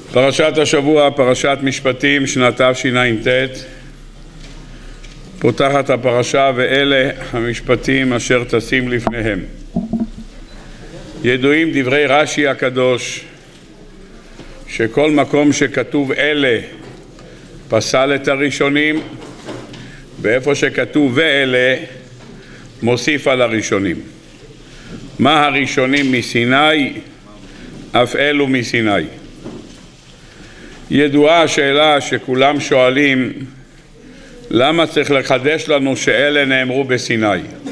פרשת השבוע, פרשת משפטים, שנת תשע"ט. פותחת הפרשה, ואלה המשפטים אשר תשים לפניהם. ידועים דברי רש"י הקדוש, שכל מקום שכתוב אלה פסל את הראשונים, ואיפה שכתוב ואלה מוסיף על הראשונים. מה הראשונים מסיני? אף אלו מסיני. ידועה השאלה שכולם שואלים, למה צריך לחדש לנו שאלה נאמרו בסיני?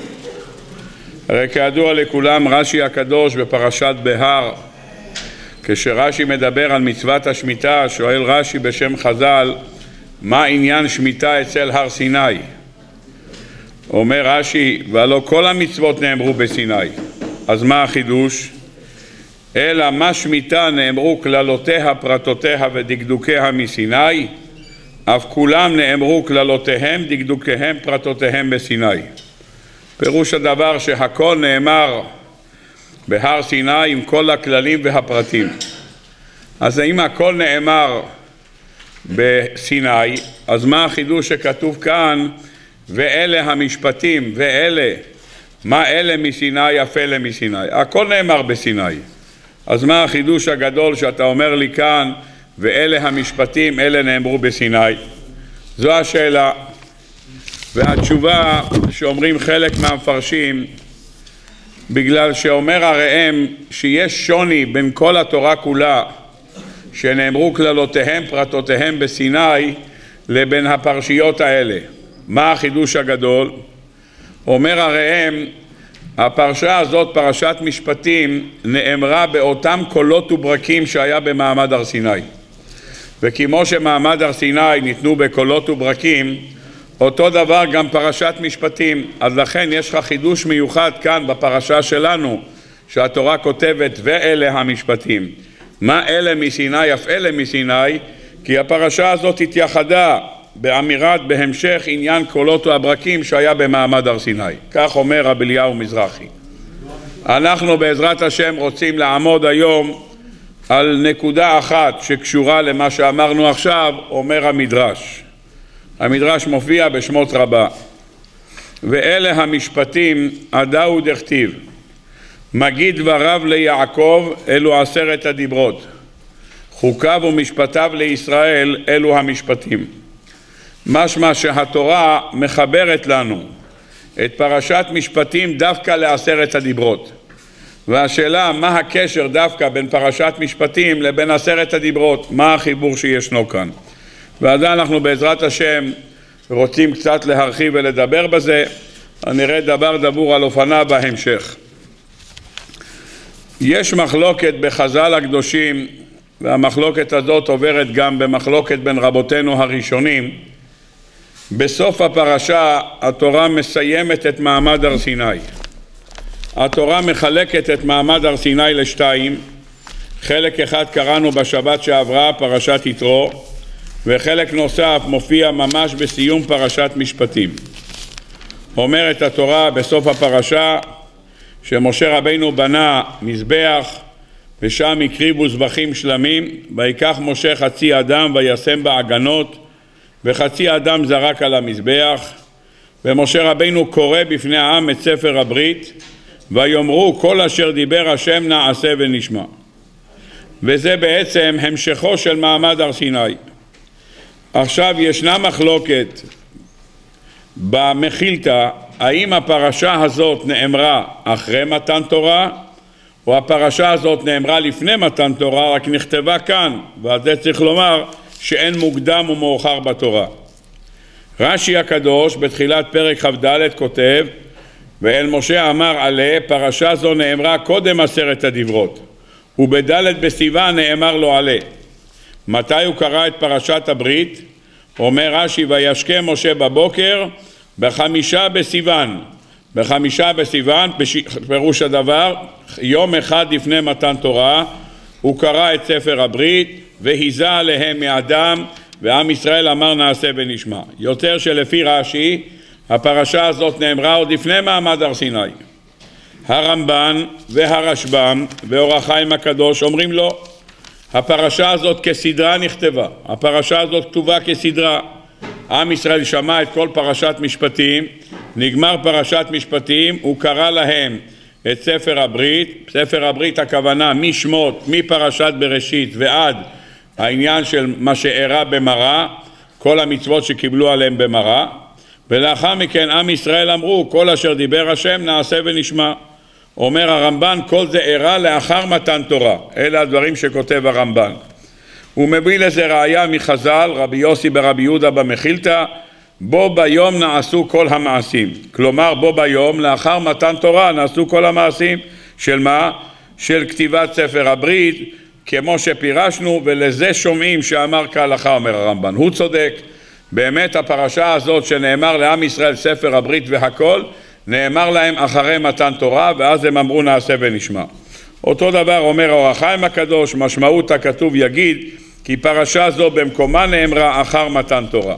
הרי כידוע לכולם, רש"י הקדוש בפרשת בהר, כשרש"י מדבר על מצוות השמיטה, שואל רש"י בשם חז"ל, מה עניין שמיטה אצל הר סיני? אומר רש"י, והלא כל המצוות נאמרו בסיני. אז מה החידוש? אלא מה שמיטה נאמרו כללותיה, פרטותיה ודקדוקיה מסיני, אף כולם נאמרו כללותיהם, דקדוקיהם, פרטותיהם בסיני. פירוש הדבר שהכל נאמר בהר סיני עם כל הכללים והפרטים. אז אם הכל נאמר בסיני, אז מה החידוש שכתוב כאן, ואלה המשפטים, ואלה, מה אלה מסיני, אף אלה מסיני? הכל נאמר בסיני. אז מה החידוש הגדול שאתה אומר לי כאן, ואלה המשפטים, אלה נאמרו בסיני? זו השאלה. והתשובה שאומרים חלק מהמפרשים, בגלל שאומר הראם שיש שוני בין כל התורה כולה, שנאמרו כללותיהם, פרטותיהם בסיני, לבין הפרשיות האלה. מה החידוש הגדול? אומר הראם, הפרשה הזאת, פרשת משפטים, נאמרה באותם קולות וברקים שהיה במעמד הר סיני. וכמו שמעמד הר סיני ניתנו בקולות וברקים, אותו דבר גם פרשת משפטים. אז לכן יש לך חידוש מיוחד כאן בפרשה שלנו, שהתורה כותבת ואלה המשפטים. מה אלה מסיני, אף אלה מסיני? כי הפרשה הזאת התייחדה באמירת בהמשך עניין קולות והברקים שהיה במעמד הר סיני. כך אומר רבי אליהו מזרחי. אנחנו בעזרת השם רוצים לעמוד היום על נקודה אחת שקשורה למה שאמרנו עכשיו. אומר המדרש. המדרש מופיע בשמות רבה. ואלה המשפטים עדהו דכתיב, מגיד דבריו ליעקב, אלו 10 הדיברות, חוקיו ומשפטיו לישראל, אלו המשפטים. משמע שהתורה מחברת לנו את פרשת משפטים דווקא ל10 הדיברות. והשאלה, מה הקשר דווקא בין פרשת משפטים לבין 10 הדיברות? מה החיבור שישנו כאן? ועד אנחנו בעזרת השם רוצים קצת להרחיב ולדבר בזה. נראה דבר דבור על אופניו בהמשך. יש מחלוקת בחז"ל הקדושים, והמחלוקת הזאת עוברת גם במחלוקת בין רבותינו הראשונים. בסוף הפרשה התורה מסיימת את מעמד הר סיני. התורה מחלקת את מעמד הר סיני לשתיים. חלק אחד קראנו בשבת שעברה, פרשת יתרו, וחלק נוסף מופיע ממש בסיום פרשת משפטים. אומרת התורה בסוף הפרשה שמשה רבינו בנה מזבח, ושם הקריבו זבחים שלמים, ויקח משה חצי אדם וישם בעגנות, וחצי אדם זרק על המזבח. ומשה רבינו קורא בפני העם את ספר הברית, ויאמרו כל אשר דיבר השם נעשה ונשמע. וזה בעצם המשכו של מעמד הר סיני. עכשיו ישנה מחלוקת במחילתא, האם הפרשה הזאת נאמרה אחרי מתן תורה, או הפרשה הזאת נאמרה לפני מתן תורה, רק נכתבה כאן, ועל זה צריך לומר שאין מוקדם ומאוחר בתורה. רש"י הקדוש בתחילת פרק כ"ד כותב, ואל משה אמר עלה, פרשה זו נאמרה קודם 10 הדיברות, ובד' בסיוון נאמר לו עלה. מתי הוא קרא את פרשת הברית? אומר רש"י, וישכם משה בבוקר ב5 בסיוון. ב5 בסיוון, פירוש הדבר, יום אחד לפני מתן תורה, הוא קרא את ספר הברית, והיזה עליהם מאדם, ועם ישראל אמר נעשה ונשמע. יותר שלפי רש"י, הפרשה הזאת נאמרה עוד לפני מעמד הר סיני. הרמב"ן והרשב"ם ואור החיים הקדוש אומרים לא. הפרשה הזאת כסדרה נכתבה, הפרשה הזאת כתובה כסדרה. עם ישראל שמע את כל פרשת משפטים, נגמר פרשת משפטים, הוא קרא להם את ספר הברית. ספר הברית הכוונה משמות, מפרשת בראשית ועד העניין של מה שאירע במראה, כל המצוות שקיבלו עליהם במראה. ולאחר מכן עם ישראל אמרו כל אשר דיבר השם נעשה ונשמע. אומר הרמב"ן כל זה אירע לאחר מתן תורה. אלה הדברים שכותב הרמב"ן. הוא מביא לזה ראיה מחז"ל, רבי יוסי ברבי יהודה במחילתא, בו ביום נעשו כל המעשים. כלומר בו ביום לאחר מתן תורה נעשו כל המעשים של מה? של כתיבת ספר הברית כמו שפירשנו, ולזה שומעים שאמר כהלכה. אומר הרמב"ן הוא צודק, באמת הפרשה הזאת שנאמר לעם ישראל ספר הברית והכל נאמר להם אחרי מתן תורה, ואז הם אמרו נעשה ונשמע. אותו דבר אומר אור החיים הקדוש, משמעות הכתוב יגיד כי פרשה זו במקומה נאמרה אחר מתן תורה.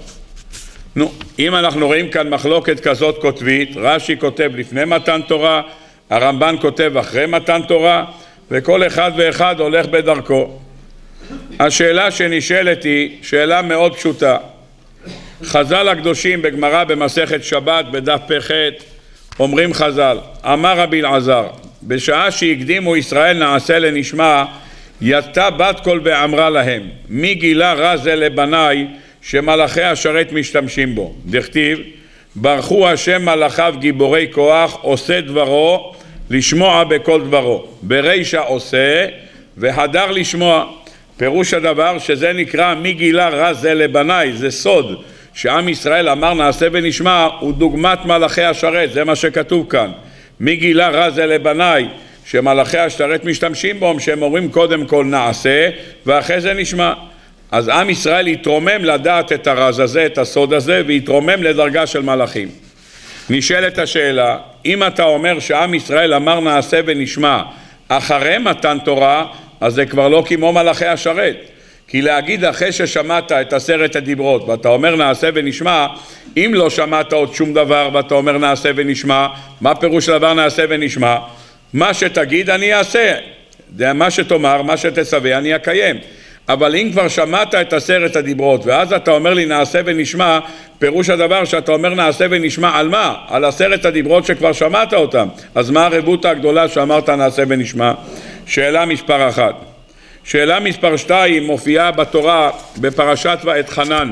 אם אנחנו רואים כאן מחלוקת כזאת כותבית, רש"י כותב לפני מתן תורה, הרמב"ן כותב אחרי מתן תורה, וכל אחד ואחד הולך בדרכו. השאלה שנשאלת היא שאלה מאוד פשוטה. חז"ל הקדושים בגמרא במסכת שבת בדף פ"ח אומרים חז"ל, אמר רבי אלעזר, בשעה שהקדימו ישראל נעשה לנשמע, יצאה בת קול ואמרה להם, מי גילה רע זה לבניי שמלאכי השרת משתמשים בו? דכתיב, ברכו השם מלאכיו גיבורי כוח, עושה דברו, לשמוע בכל דברו. ברישא עושה והדר לשמוע. פירוש הדבר שזה נקרא מי גילה רע זה לבניי, זה סוד. שעם ישראל אמר נעשה ונשמע הוא דוגמת מלאכי השרת, זה מה שכתוב כאן. מי גילה רע זה לבניי שמלאכי השרת משתמשים בו, שהם אומרים קודם כל נעשה ואחרי זה נשמע. אז עם ישראל יתרומם לדעת את הרז הזה, את הסוד הזה, ויתרומם לדרגה של מלאכים. נשאלת השאלה, אם אתה אומר שעם ישראל אמר נעשה ונשמע אחרי מתן תורה, אז זה כבר לא כמו מלאכי השרת. כי להגיד אחרי ששמעת את 10 הדיברות ואתה אומר נעשה ונשמע, אם לא שמעת עוד שום דבר ואתה אומר נעשה ונשמע, מה פירוש דבר נעשה ונשמע? מה שתגיד אני אעשה, מה שתאמר, מה שתצווה אני אקיים. אבל אם כבר שמעת את 10 הדיברות ואז אתה אומר לי נעשה ונשמע, פירוש הדבר שאתה אומר נעשה ונשמע על מה? על 10 הדיברות שכבר שמעת אותם. אז מה הרבותא הגדולה שאמרת נעשה ונשמע? שאלה מספר 1. שאלה מספר 2 מופיעה בתורה בפרשת ואתחנן,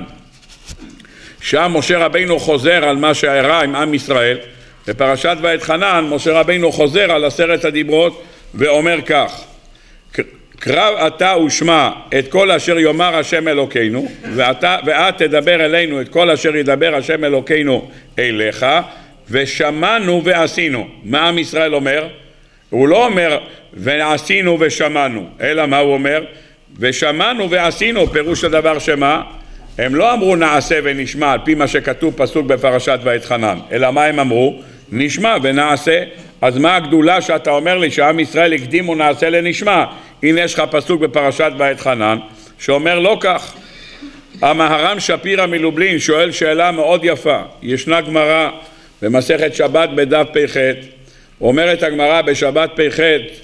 שם משה רבינו חוזר על מה שאירע עם עם ישראל. בפרשת ואתחנן משה רבינו חוזר על 10 הדיברות ואומר כך, קרב אתה ושמע את כל אשר יאמר השם אלוקינו, ואת תדבר אלינו את כל אשר ידבר השם אלוקינו אליך, ושמענו ועשינו. מה עם ישראל אומר? הוא לא אומר ועשינו ושמענו, אלא מה הוא אומר? ושמענו ועשינו, פירוש הדבר שמה? הם לא אמרו נעשה ונשמע על פי מה שכתוב פסוק בפרשת ואתחנן, אלא מה הם אמרו? נשמע ונעשה. אז מה הגדולה שאתה אומר לי שעם ישראל הקדימו נעשה לנשמע? הנה יש לך פסוק בפרשת ואתחנן שאומר לא כך. המהר"ם שפירא מלובלין שואל שאלה מאוד יפה. ישנה גמרא במסכת שבת בדף פ"ח, אומרת הגמרא בשבת פ"ח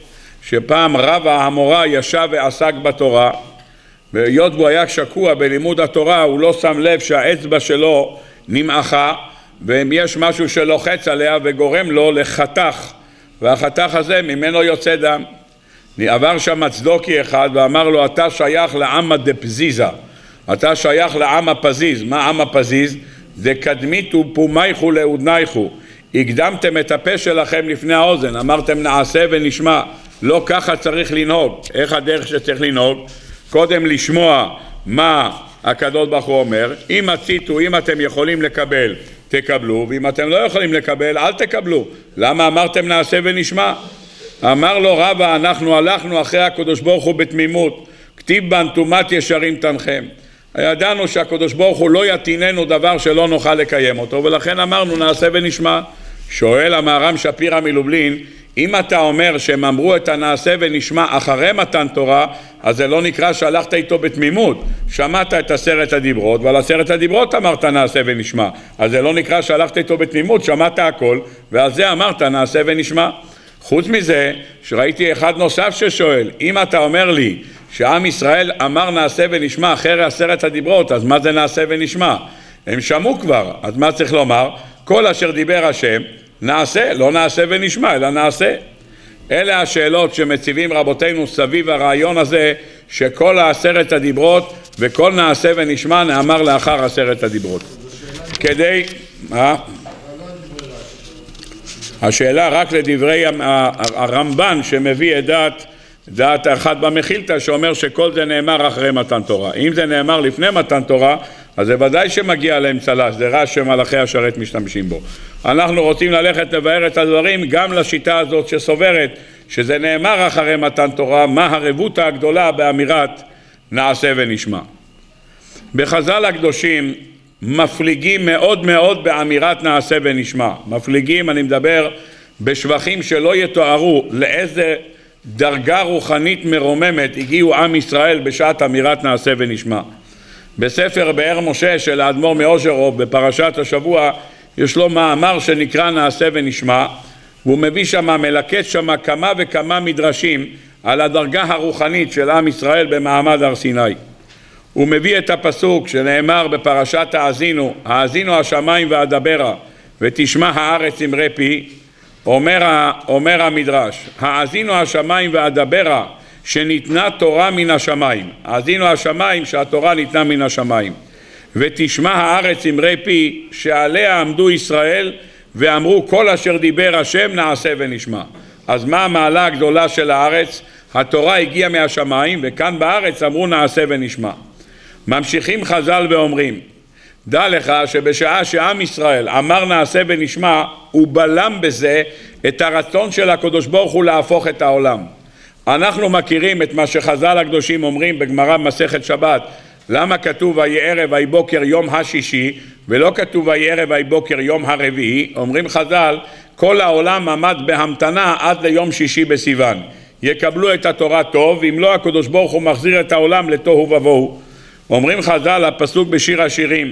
שפעם רב האמורא ישב ועסק בתורה, והיות והוא היה שקוע בלימוד התורה הוא לא שם לב שהאצבע שלו נמעכה, ואם יש משהו שלוחץ עליה וגורם לו לחתך, והחתך הזה ממנו יוצא דם. עבר שם צדוקי אחד ואמר לו אתה שייך לעם הדפזיזה, אתה שייך לעם הפזיז. מה עם הפזיז? דקדמיתו פומייכו לאודנייכו, הקדמתם את הפה שלכם לפני האוזן, אמרתם נעשה ונשמע. לא ככה צריך לנהוג. איך הדרך שצריך לנהוג? קודם לשמוע מה הקדוש ברוך הוא אומר, אם הציטו, אם אתם יכולים לקבל תקבלו, ואם אתם לא יכולים לקבל אל תקבלו. למה אמרתם נעשה ונשמע? אמר לו רבא אנחנו הלכנו אחרי הקדוש ברוך הוא בתמימות, כתיב בנתומת ישרים תנחם. ידענו שהקדוש ברוך הוא לא יתיננו דבר שלא נוכל לקיים אותו, ולכן אמרנו נעשה ונשמע. שואל המהר"ם שפירא מלובלין, אם אתה אומר שהם אמרו את הנעשה ונשמע אחרי מתן תורה, אז זה לא נקרא שהלכת איתו בתמימות. שמעת את 10 הדיברות ועל 10 הדיברות אמרת נעשה ונשמע, אז זה לא נקרא שהלכת איתו בתמימות, שמעת הכל ועל זה אמרת נעשה ונשמע. חוץ מזה שראיתי אחד נוסף ששואל, אם אתה אומר לי שעם ישראל אמר נעשה ונשמע אחרי 10 הדיברות, אז מה זה נעשה ונשמע? הם שמעו כבר, אז מה צריך לומר? כל אשר דיבר השם נעשה, לא נעשה ונשמע, אלא נעשה. אלה השאלות שמציבים רבותינו סביב הרעיון הזה, שכל 10 הדיברות וכל נעשה ונשמע נאמר לאחר 10 הדיברות. כדי... השאלה רק לדברי הרמב"ן שמביא את דעת אחת במחילתא, שאומר שכל זה נאמר אחרי מתן תורה. אם זה נאמר לפני מתן תורה, אז זה ודאי שמגיע להם צל"ש, זה רעש שמלאכי השרת משתמשים בו. אנחנו רוצים ללכת לבאר את הדברים גם לשיטה הזאת שסוברת שזה נאמר אחרי מתן תורה, מה הרבותא הגדולה באמירת נעשה ונשמע. בחז"ל הקדושים מפליגים מאוד מאוד באמירת נעשה ונשמע. מפליגים, אני מדבר בשבחים שלא יתוארו לאיזה דרגה רוחנית מרוממת הגיעו עם ישראל בשעת אמירת נעשה ונשמע. בספר באר משה של האדמו"ר מאוז'רוב בפרשת השבוע יש לו מאמר שנקרא נעשה ונשמע, והוא מביא שם, מלקט שם כמה וכמה מדרשים על הדרגה הרוחנית של עם ישראל במעמד הר סיני. הוא מביא את הפסוק שנאמר בפרשת האזינו, האזינו השמיים ואדברה ותשמע הארץ אמרי פי. אומר המדרש, האזינו השמיים ואדברה שניתנה תורה מן השמיים. האזינו השמיים שהתורה ניתנה מן השמיים. ותשמע הארץ אמרי פי שעליה עמדו ישראל ואמרו כל אשר דיבר השם נעשה ונשמע. אז מה המעלה הגדולה של הארץ? התורה הגיעה מהשמיים וכאן בארץ אמרו נעשה ונשמע. ממשיכים חז"ל ואומרים, דע לך שבשעה שעם ישראל אמר נעשה ונשמע, הוא בלם בזה את הרצון של הקדוש ברוך הוא להפוך את העולם. אנחנו מכירים את מה שחז"ל הקדושים אומרים בגמרא במסכת שבת, למה כתוב ויהי ערב ויהי בוקר יום השישי ולא כתוב ויהי ערב ויהי בוקר יום הרביעי? אומרים חז"ל, כל העולם עמד בהמתנה עד ליום שישי בסיוון. יקבלו את התורה טוב, אם לא הקדוש ברוך הוא מחזיר את העולם לתוהו ובוהו. אומרים חז"ל, הפסוק בשיר השירים,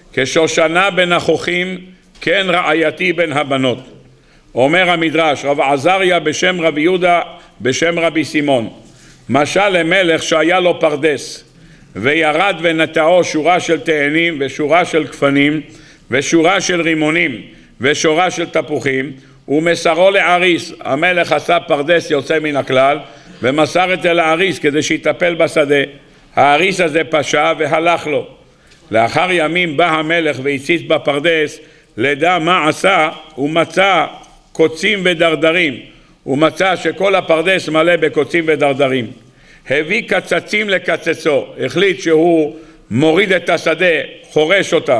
כשושנה בין החוכים כן רעייתי בין הבנות. אומר המדרש, רב עזריה בשם רבי יהודה בשם רבי סימון, משל למלך שהיה לו פרדס וירד ונטעו שורה של תאנים ושורה של גפנים ושורה של רימונים ושורה של תפוחים ומסרו לעריס. המלך עשה פרדס יוצא מן הכלל ומסר את זה לעריס כדי שיטפל בשדה. העריס הזה פשע והלך לו. לאחר ימים בא המלך והציץ בפרדס, לדע מה עשה, הוא מצא קוצים ודרדרים. הוא מצא שכל הפרדס מלא בקוצים ודרדרים. הביא קצצים לקצצו, החליט שהוא מוריד את השדה, חורש אותה.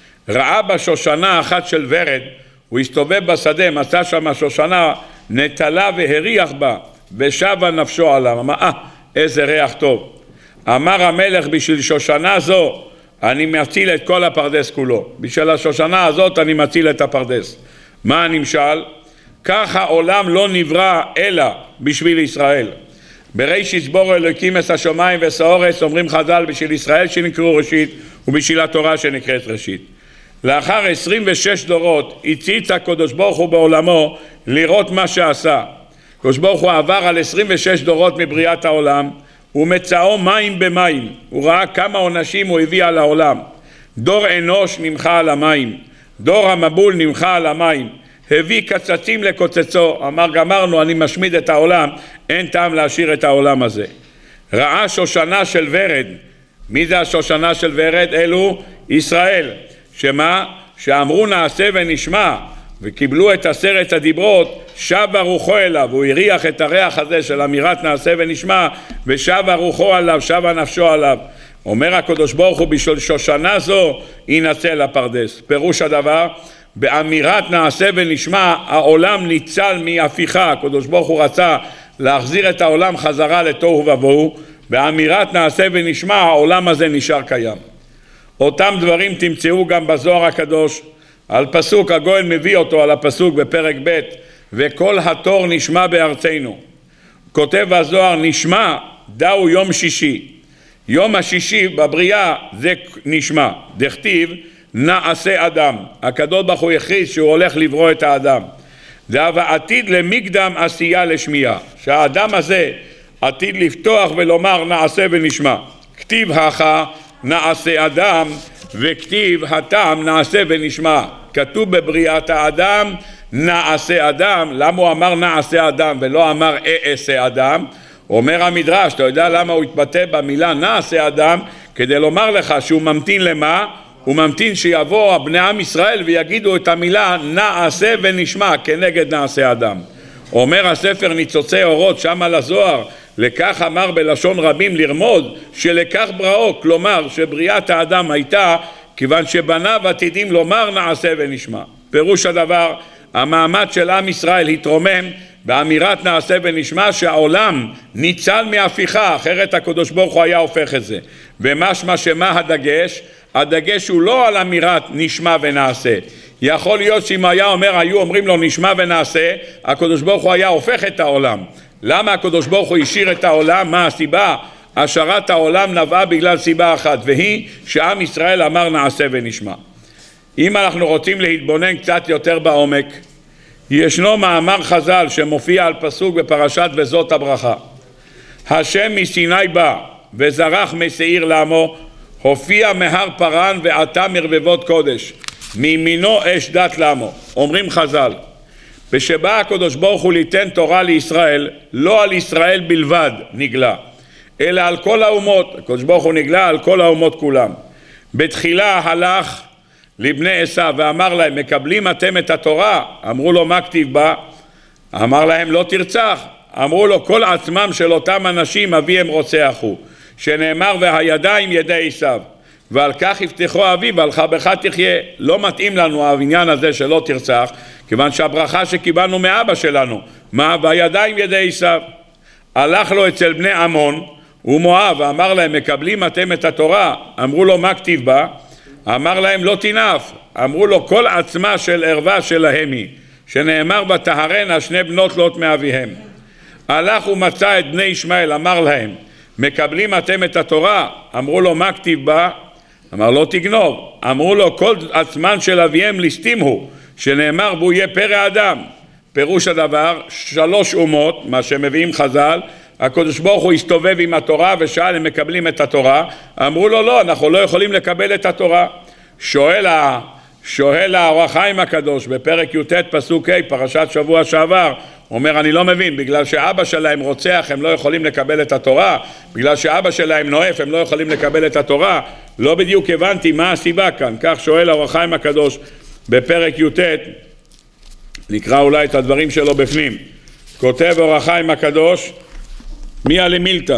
ראה בשושנה אחת של ורד, הוא הסתובב בשדה, מצא שם שושנה, נטלה והריח בה, ושבה נפשו עליו. אמר, איזה ריח טוב. אמר המלך, בשביל שושנה זו אני מציל את כל הפרדס כולו. בשביל השושנה הזאת אני מציל את הפרדס. מה הנמשל? כך העולם לא נברא אלא בשביל ישראל. בראשית בורא אלוקים את השמיים והארץ, אומרים חז"ל, בשביל ישראל שנקראו ראשית ובשביל התורה שנקראת ראשית. לאחר 26 דורות הציץ הקדוש ברוך הוא בעולמו לראות מה שעשה. הקדוש ברוך הוא עבר על 26 דורות מבריאת העולם, הוא מצאו מים במים, הוא ראה כמה עונשים הוא הביא על העולם. דור אנוש נמחה על המים, דור המבול נמחה על המים, הביא קצצים לקוצצו, אמר גמרנו, אני משמיד את העולם, אין טעם להשאיר את העולם הזה. ראה שושנה של ורד. מי זה השושנה של ורד? אלו ישראל. שמה? שאמרו נעשה ונשמע וקיבלו את 10 הדיברות, שבה רוחו אליו, הוא הריח את הריח הזה של אמירת נעשה ונשמע, ושבה רוחו עליו, שבה נפשו עליו. אומר הקדוש ברוך הוא, בשביל שושנה זו ינצל הפרדס. פירוש הדבר, באמירת נעשה ונשמע העולם ניצל מהפיכה. הקדוש ברוך הוא רצה להחזיר את העולם חזרה לתוהו ובוהו, באמירת נעשה ונשמע העולם הזה נשאר קיים. אותם דברים תמצאו גם בזוהר הקדוש, על פסוק הגואל מביא אותו על הפסוק בפרק ב', וכל התור נשמע בארצנו. כותב הזוהר, נשמע דאו יום שישי. יום השישי בבריאה זה נשמע. דכתיב נעשה אדם. הקדוש ברוך הוא הכריז שהוא הולך לברוא את האדם. זה עתיד למקדם עשייה לשמיעה. שהאדם הזה עתיד לפתוח ולומר נעשה ונשמע. כתיב הכה נעשה אדם וכתיב התם נעשה ונשמע. כתוב בבריאת האדם נעשה אדם. למה הוא אמר נעשה אדם ולא אמר אעשה אדם? אומר המדרש, אתה יודע למה הוא התבטא במילה נעשה אדם? כדי לומר לך שהוא ממתין למה? הוא ממתין שיבוא בני עם ישראל ויגידו את המילה נעשה ונשמע כנגד נעשה אדם. אומר הספר ניצוצי אורות שם על הזוהר, לכך אמר בלשון רבים לרמוד שלכך בראו, כלומר שבריאת האדם הייתה כיוון שבניו עתידים לומר נעשה ונשמע. פירוש הדבר, המעמד של עם ישראל התרומם באמירת נעשה ונשמע שהעולם ניצל מהפיכה, אחרת הקדוש ברוך הוא היה הופך את זה. ומשמע שמה הדגש? הדגש הוא לא על אמירת נשמע ונעשה. יכול להיות שאם היה אומר, היו אומרים לו נשמע ונעשה, הקדוש ברוך הוא היה הופך את העולם. למה הקדוש ברוך הוא השאיר את העולם? מה הסיבה? השארת העולם נבעה בגלל סיבה אחת, והיא שעם ישראל אמר נעשה ונשמע. אם אנחנו רוצים להתבונן קצת יותר בעומק, ישנו מאמר חז"ל שמופיע על פסוק בפרשת וזאת הברכה. השם מסיני בא וזרח משעיר לעמו, הופיע מהר פרן ועתה מרבבות קודש, מימינו אש דת לעמו. אומרים חז"ל, ושבא הקדוש ברוך הוא ליתן תורה לישראל, לא על ישראל בלבד נגלה, אלא על כל האומות. הקדוש ברוך הוא נגלה על כל האומות כולם. בתחילה הלך לבני עשיו ואמר להם, מקבלים אתם את התורה? אמרו לו, מה כתיב בה? אמר להם, לא תרצח. אמרו לו, כל עצמם של אותם אנשים אביהם רוצח הוא, שנאמר והידיים ידי עשיו, ועל כך יפתחו אביו ועל חרבך תחיה. לא מתאים לנו העניין הזה שלא תרצח, כיוון שהברכה שקיבלנו מאבא שלנו, מה? והידיים ידי עשיו. הלך לו אצל בני עמון ומואב ואמר להם, מקבלים אתם את התורה? אמרו לו, מה כתיב בה? אמר להם, לא תנאף. אמרו לו, כל עצמה של ערווה שלהם היא, שנאמר בתהרנה שני בנות לוט מאביהם. הלך ומצא את בני ישמעאל, אמר להם, מקבלים אתם את התורה? אמרו לו, מה כתיב בה? אמר, לא תגנוב. אמרו לו, כל עצמן של אביהם ליסטים הוא, שנאמר בו יהיה פרא אדם. פירוש הדבר, 3 אומות, מה שמביאים חז"ל, הקדוש ברוך הוא הסתובב עם התורה ושאל הם מקבלים את התורה. אמרו לו, לא, אנחנו לא יכולים לקבל את התורה. שואל האור החיים הקדוש בפרק י"ט פסוק ה' פרשת שבוע שעבר, אומר, אני לא מבין, בגלל שאבא שלהם רוצח הם לא יכולים לקבל את התורה? בגלל שאבא שלהם נואף הם לא יכולים לקבל את התורה? לא בדיוק הבנתי מה הסיבה כאן. כך שואל האור החיים הקדוש בפרק י"ט, נקרא אולי את הדברים שלו בפנים. כותב האור החיים הקדוש, מיה למילתא,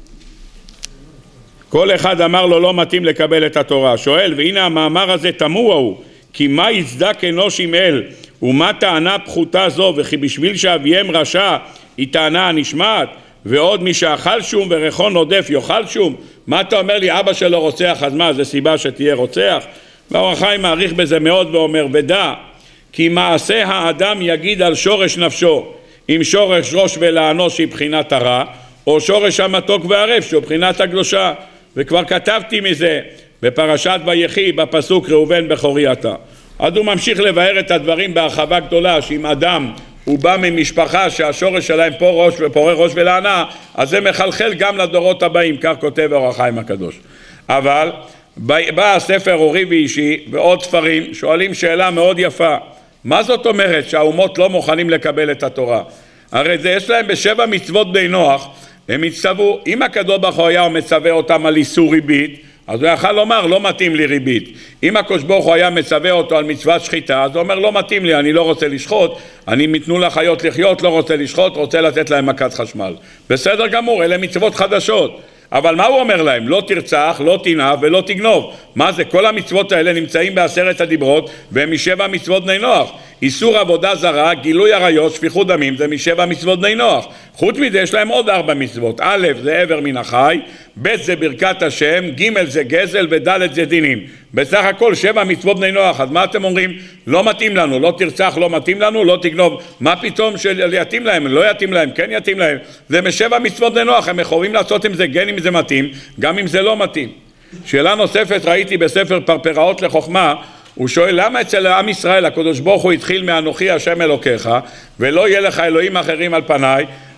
כל אחד אמר לו לא מתאים לקבל את התורה. שואל, והנה המאמר הזה תמוה הוא, כי מה יצדק אנוש עם אל, ומה טענה פחותה זו, וכי בשביל שאביהם רשע היא טענה הנשמעת, ועוד מי שאכל שום וריחון עודף יאכל שום? מה אתה אומר לי, אבא שלו רוצח, אז מה, זה סיבה שתהיה רוצח? והאור החיים מעריך בזה מאוד ואומר, ודע כי מעשה האדם יגיד על שורש נפשו, אם שורש ראש ולענוש היא בחינת הרע, או שורש המתוק והערב שהוא בחינת הקדושה. וכבר כתבתי מזה בפרשת ויחי בפסוק ראובן בכורי אתה. אז הוא ממשיך לבאר את הדברים בהרחבה גדולה, שאם אדם הוא בא ממשפחה שהשורש שלהם פורה ראש ולענה, אז זה מחלחל גם לדורות הבאים, כך כותב האור החיים הקדוש. אבל בא הספר אורי ואישי ועוד ספרים שואלים שאלה מאוד יפה, מה זאת אומרת שהאומות לא מוכנים לקבל את התורה? הרי זה יש להם ב7 מצוות בני נוח, הם הצטוו, אם הקדוש ברוך הוא היה מצווה אותם על איסור ריבית, אז הוא יכל לומר לא מתאים לי ריבית. אם הקדוש ברוך הוא היה מצווה אותו על מצוות שחיטה, אז הוא אומר לא מתאים לי, אני לא רוצה לשחוט, אני מתנו לחיות לחיות, לא רוצה לשחוט, רוצה לתת להם מכת חשמל. בסדר גמור, אלה מצוות חדשות. אבל מה הוא אומר להם? לא תרצח, לא תנאף ולא תגנוב. מה זה? כל המצוות האלה נמצאים ב10 הדיברות, והם מ7 מצוות בני נוח. איסור עבודה זרה, גילוי עריות, שפיכות דמים, זה מ7 מצוות בני נוח. חוץ מזה יש להם עוד 4 מצוות. א' זה עבר מן החי, ב' זה ברכת השם, ג' זה גזל וד' זה דינים. בסך הכל 7 מצוות בני נוח. אז מה אתם אומרים? לא מתאים לנו, לא תרצח, לא מתאים לנו, לא תגנוב. מה פתאום שיתאים להם? לא יתאים להם, כן יתאים להם. זה מ7 מצוות בני נוח, הם יכולים לעשות עם זה גן אם זה מתאים, גם אם זה לא מתאים. שאלה נוספת ראיתי בספר פרפראות לחוכמה, הוא שואל למה אצל עם ישראל הקדוש ברוך הוא התחיל מאנוכי השם אלוקיך ולא יהיה לך אלוהים אחרים על פניי,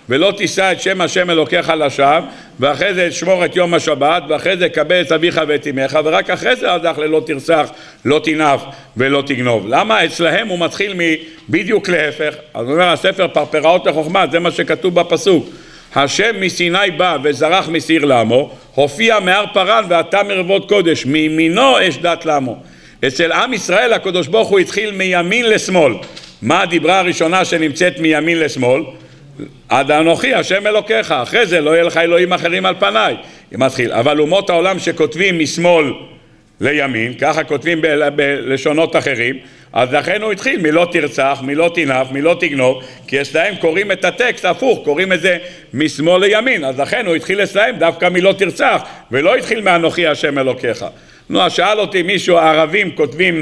ולא תישא את שם השם אלוקיך לשווא, ואחרי זה שמור את יום השבת, ואחרי זה קבל את אביך ואת אמך, ורק אחרי זה הדח ללא תרצח, לא תנאף ולא תגנוב. למה אצלהם הוא מתחיל בדיוק להפך? אז אומר הספר פרפראות לחוכמה, זה מה שכתוב בפסוק. השם מסיני בא וזרח מסעיר לעמו, הופיע מהר פרן ואתה מרבות קודש, מימינו אש דת לעמו. אצל עם ישראל הקדוש ברוך הוא התחיל מימין לשמאל. מה הדיברה הראשונה שנמצאת מימין לשמאל? עד אנוכי השם אלוקיך, אחרי זה לא יהיה לך אלוהים אחרים על פניי. היא מתחיל, אבל אומות העולם שכותבים משמאל לימין, ככה כותבים בלשונות אחרים, אז לכן הוא התחיל מלא תרצח, מלא תנאף, מלא תגנוב, כי אצלהם קוראים את הטקסט הפוך, קוראים את זה משמאל לימין, אז לכן הוא התחיל אצלהם דווקא מלא תרצח, ולא התחיל מאנוכי השם אלוקיך. נו, אז שאל אותי מישהו, הערבים כותבים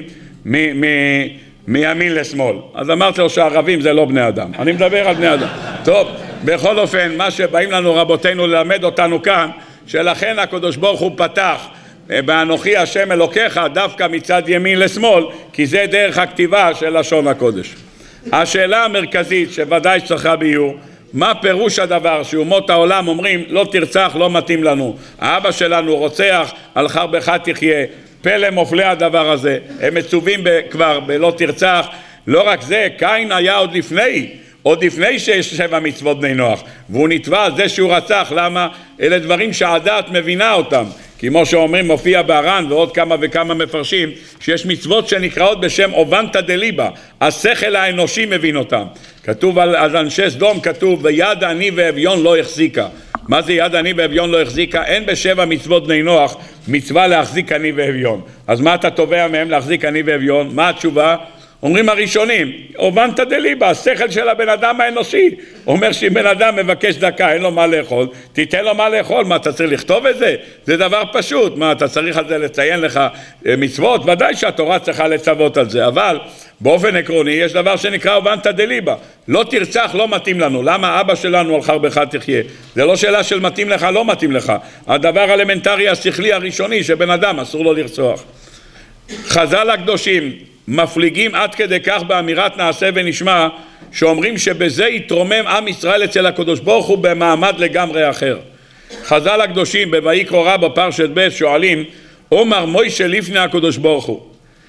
מימין לשמאל, אז אמרתי לו שהערבים זה לא בני אדם, אני מדבר על בני אדם. טוב, בכל אופן, מה שבאים לנו רבותינו ללמד אותנו כאן, שלכן הקדוש ברוך הוא פתח באנוכי השם אלוקיך דווקא מצד ימין לשמאל, כי זה דרך הכתיבה של לשון הקודש. השאלה המרכזית שוודאי צריכה ביור, מה פירוש הדבר שאומות העולם אומרים לא תרצח, לא מתאים לנו, האבא שלנו רוצח, על חרבך תחיה, פלא מופלא הדבר הזה, הם מצווים כבר בלא תרצח. לא רק זה, קין היה עוד לפני שיש 7 מצוות בני נוח, והוא נתבע על זה שהוא רצח. למה? אלה דברים שהדעת מבינה אותם, כמו שאומרים מופיע בהר"ן ועוד כמה וכמה מפרשים, שיש מצוות שנקראות בשם אובנתא דליבה, השכל האנושי מבין אותם. כתוב על אנשי סדום, כתוב ויד עני ואביון לא החזיקה. מה זה יד עני ואביון לא החזיקה? אין ב7 מצוות בני נוח מצווה להחזיק עני ואביון. אז מה אתה תובע מהם להחזיק עני ואביון? מה התשובה? אומרים הראשונים, אובנתא דליבה, השכל של הבן אדם האנושי. אומר שאם בן אדם מבקש דקה, אין לו מה לאכול, תיתן לו מה לאכול. מה, אתה צריך לכתוב את זה? זה דבר פשוט. מה, אתה צריך על זה לציין לך מצוות? ודאי שהתורה צריכה לצוות על זה, אבל באופן עקרוני יש דבר שנקרא אובנתא דליבה. לא תרצח, לא מתאים לנו. למה אבא שלנו על חרבך תחיה? זה לא שאלה של מתאים לך, לא מתאים לך. הדבר האלמנטרי השכלי הראשוני שבן אדם אסור לו לרצוח. חז"ל הקדושים מפליגים עד כדי כך באמירת נעשה ונשמע, שאומרים שבזה יתרומם עם ישראל אצל הקדוש ברוך הוא במעמד לגמרי אחר. חז"ל הקדושים בויקרא רבה פרשת ב' שואלים, אומר מוישה לפני הקדוש ברוך הוא,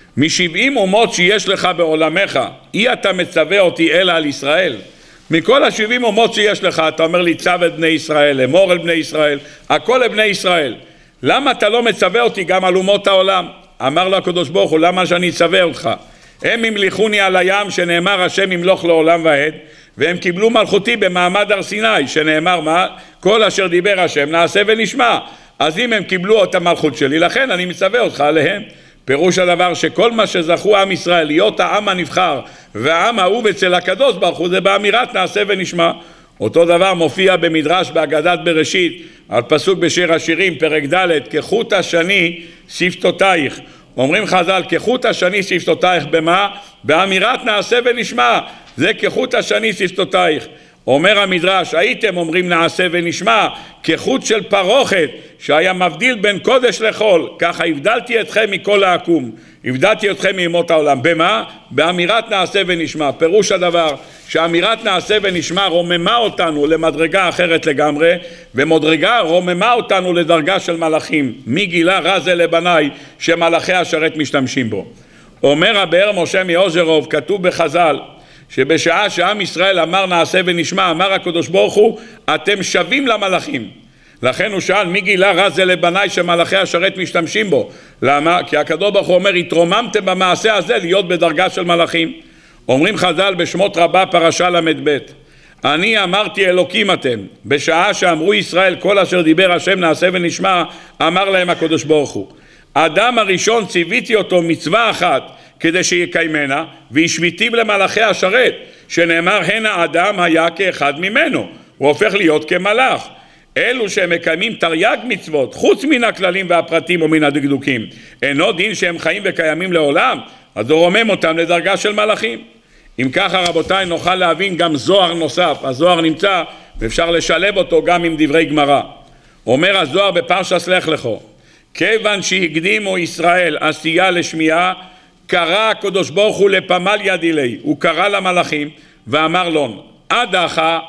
מ70 אומות שיש לך בעולמך, אי אתה מצווה אותי אלא על ישראל? מכל ה70 אומות שיש לך, אתה אומר לי צו את בני ישראל, אמור אל בני ישראל, הכל לבני ישראל. למה אתה לא מצווה אותי גם על אומות העולם? אמר לו הקדוש ברוך הוא, למה שאני אצווה אותך? הם המליכוני על הים שנאמר השם ימלוך לעולם ועד, והם קיבלו מלכותי במעמד הר סיני שנאמר מה? כל אשר דיבר השם נעשה ונשמע. אז אם הם קיבלו את המלכות שלי, לכן אני מצווה אותך עליהם. פירוש הדבר שכל מה שזכו עם ישראל להיות העם הנבחר והעם האהוב אצל הקדוש ברוך הוא, זה באמירת נעשה ונשמע. אותו דבר מופיע במדרש בהגדת בראשית על פסוק בשיר השירים פרק ד' כחוט השני שפתותייך. אומרים חז"ל כחוט השני שפתותייך במה? באמירת נעשה ונשמע, זה כחוט השני שפתותייך. אומר המדרש, הייתם אומרים נעשה ונשמע כחוט של פרוכת שהיה מבדיל בין קודש לחול, ככה הבדלתי אתכם מכל העקום, הבדלתי אתכם מאומות העולם. במה? באמירת נעשה ונשמע. פירוש הדבר שאמירת נעשה ונשמע רוממה אותנו למדרגה אחרת לגמרי, ומדרגה רוממה אותנו לדרגה של מלאכים. מי גילה רע זה לבניי שמלאכי השרת משתמשים בו. אומר הבאר משה מאוז'רוב, כתוב בחז"ל, שבשעה שעם ישראל אמר נעשה ונשמע, אמר הקדוש ברוך הוא, אתם שווים למלאכים. לכן הוא שאל, מי גילה רע זה לבניי שמלאכי השרת משתמשים בו? למה? כי הקדוש ברוך הוא אומר, התרוממתם במעשה הזה להיות בדרגה של מלאכים. אומרים חז"ל בשמות רבה פרשה ל"ב, אני אמרתי אלוקים אתם. בשעה שאמרו ישראל כל אשר דיבר השם נעשה ונשמע, אמר להם הקדוש ברוך הוא, אדם הראשון ציוויתי אותו מצווה אחת כדי שיקיימנה, והשוויתיו למלאכי השרת, שנאמר הנה אדם היה כאחד ממנו, הוא הופך להיות כמלאך. אלו שהם מקיימים תרי"ג מצוות חוץ מן הכללים והפרטים ומן הדקדוקים, אינו דין שהם חיים וקיימים לעולם, אז הוא רומם אותם לדרגה של מלאכים. אם ככה רבותיי נוכל להבין גם זוהר נוסף. הזוהר נמצא ואפשר לשלב אותו גם עם דברי גמרא. אומר הזוהר בפרשת לך לך, כיוון שהקדימו ישראל עשייה לשמיעה, קרא הקדוש ברוך הוא לפמליה דילי, הוא קרא למלאכים ואמר לו, עדך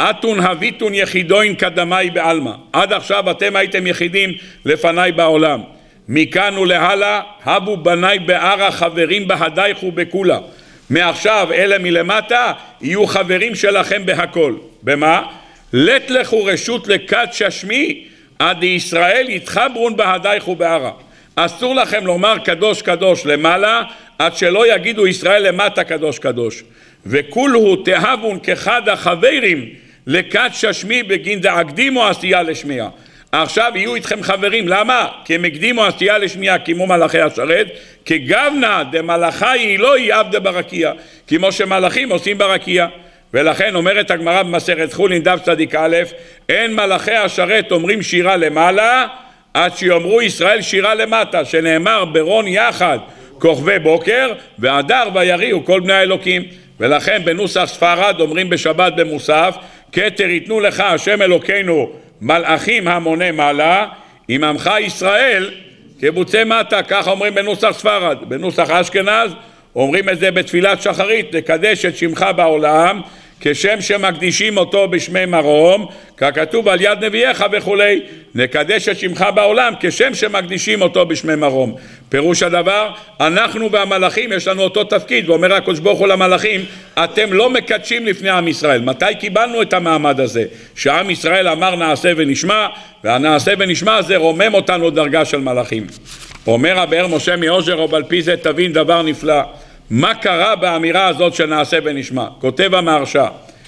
אתון הביטון יחידוין קדמי בעלמא. עד עכשיו אתם הייתם יחידים לפניי בעולם. מכאן ולהלה, הבו בניי בערה חברים בהדייך ובכולה. מעכשיו אלה מלמטה יהיו חברים שלכם בהכל. במה? לת לכו רשות לכת ששמי, עד ישראל יתחברון בהדייך ובערה. אסור לכם לומר קדוש קדוש למעלה, עד שלא יגידו ישראל למטה קדוש קדוש. וכולהו תהבון כחד החברים לכת ששמי בגין דאקדימו עשייה לשמיעה. עכשיו יהיו איתכם חברים, למה? כי הם הקדימו עשייה לשמיעה כמו מלאכי השרת, כגוונה דמלאכי לא יעבד ברקיע, כמו שמלאכים עושים ברקיע. ולכן אומרת הגמרא במסכת חולין דף צדיק א', אין מלאכי השרת אומרים שירה למעלה עד שיאמרו ישראל שירה למטה, שנאמר ברון יחד כוכבי בוקר והדר ויריעו כל בני האלוקים. ולכן בנוסח ספרד אומרים בשבת במוסף, כתר יתנו לך השם אלוקינו מלאכים המוני מעלה, עם עמך ישראל כבוצי מטה, כך אומרים בנוסח ספרד. בנוסח אשכנז אומרים את זה בתפילת שחרית, לקדש את שמך בעולם כשם שמקדישים אותו בשמי מרום, ככתוב על יד נביאך וכולי, נקדש את שמך בעולם כשם שמקדישים אותו בשמי מרום. פירוש הדבר, אנחנו והמלאכים יש לנו אותו תפקיד, ואומר הקדוש ברוך הוא למלאכים, אתם לא מקדשים לפני עם ישראל. מתי קיבלנו את המעמד הזה? שעם ישראל אמר נעשה ונשמע, והנעשה ונשמע הזה רומם אותנו דרגה של מלאכים. אומר הבאר משה מאוז'רוב, על פי זה תבין דבר נפלא. מה קרה באמירה הזאת שנעשה ונשמע? כותב המהרש"א,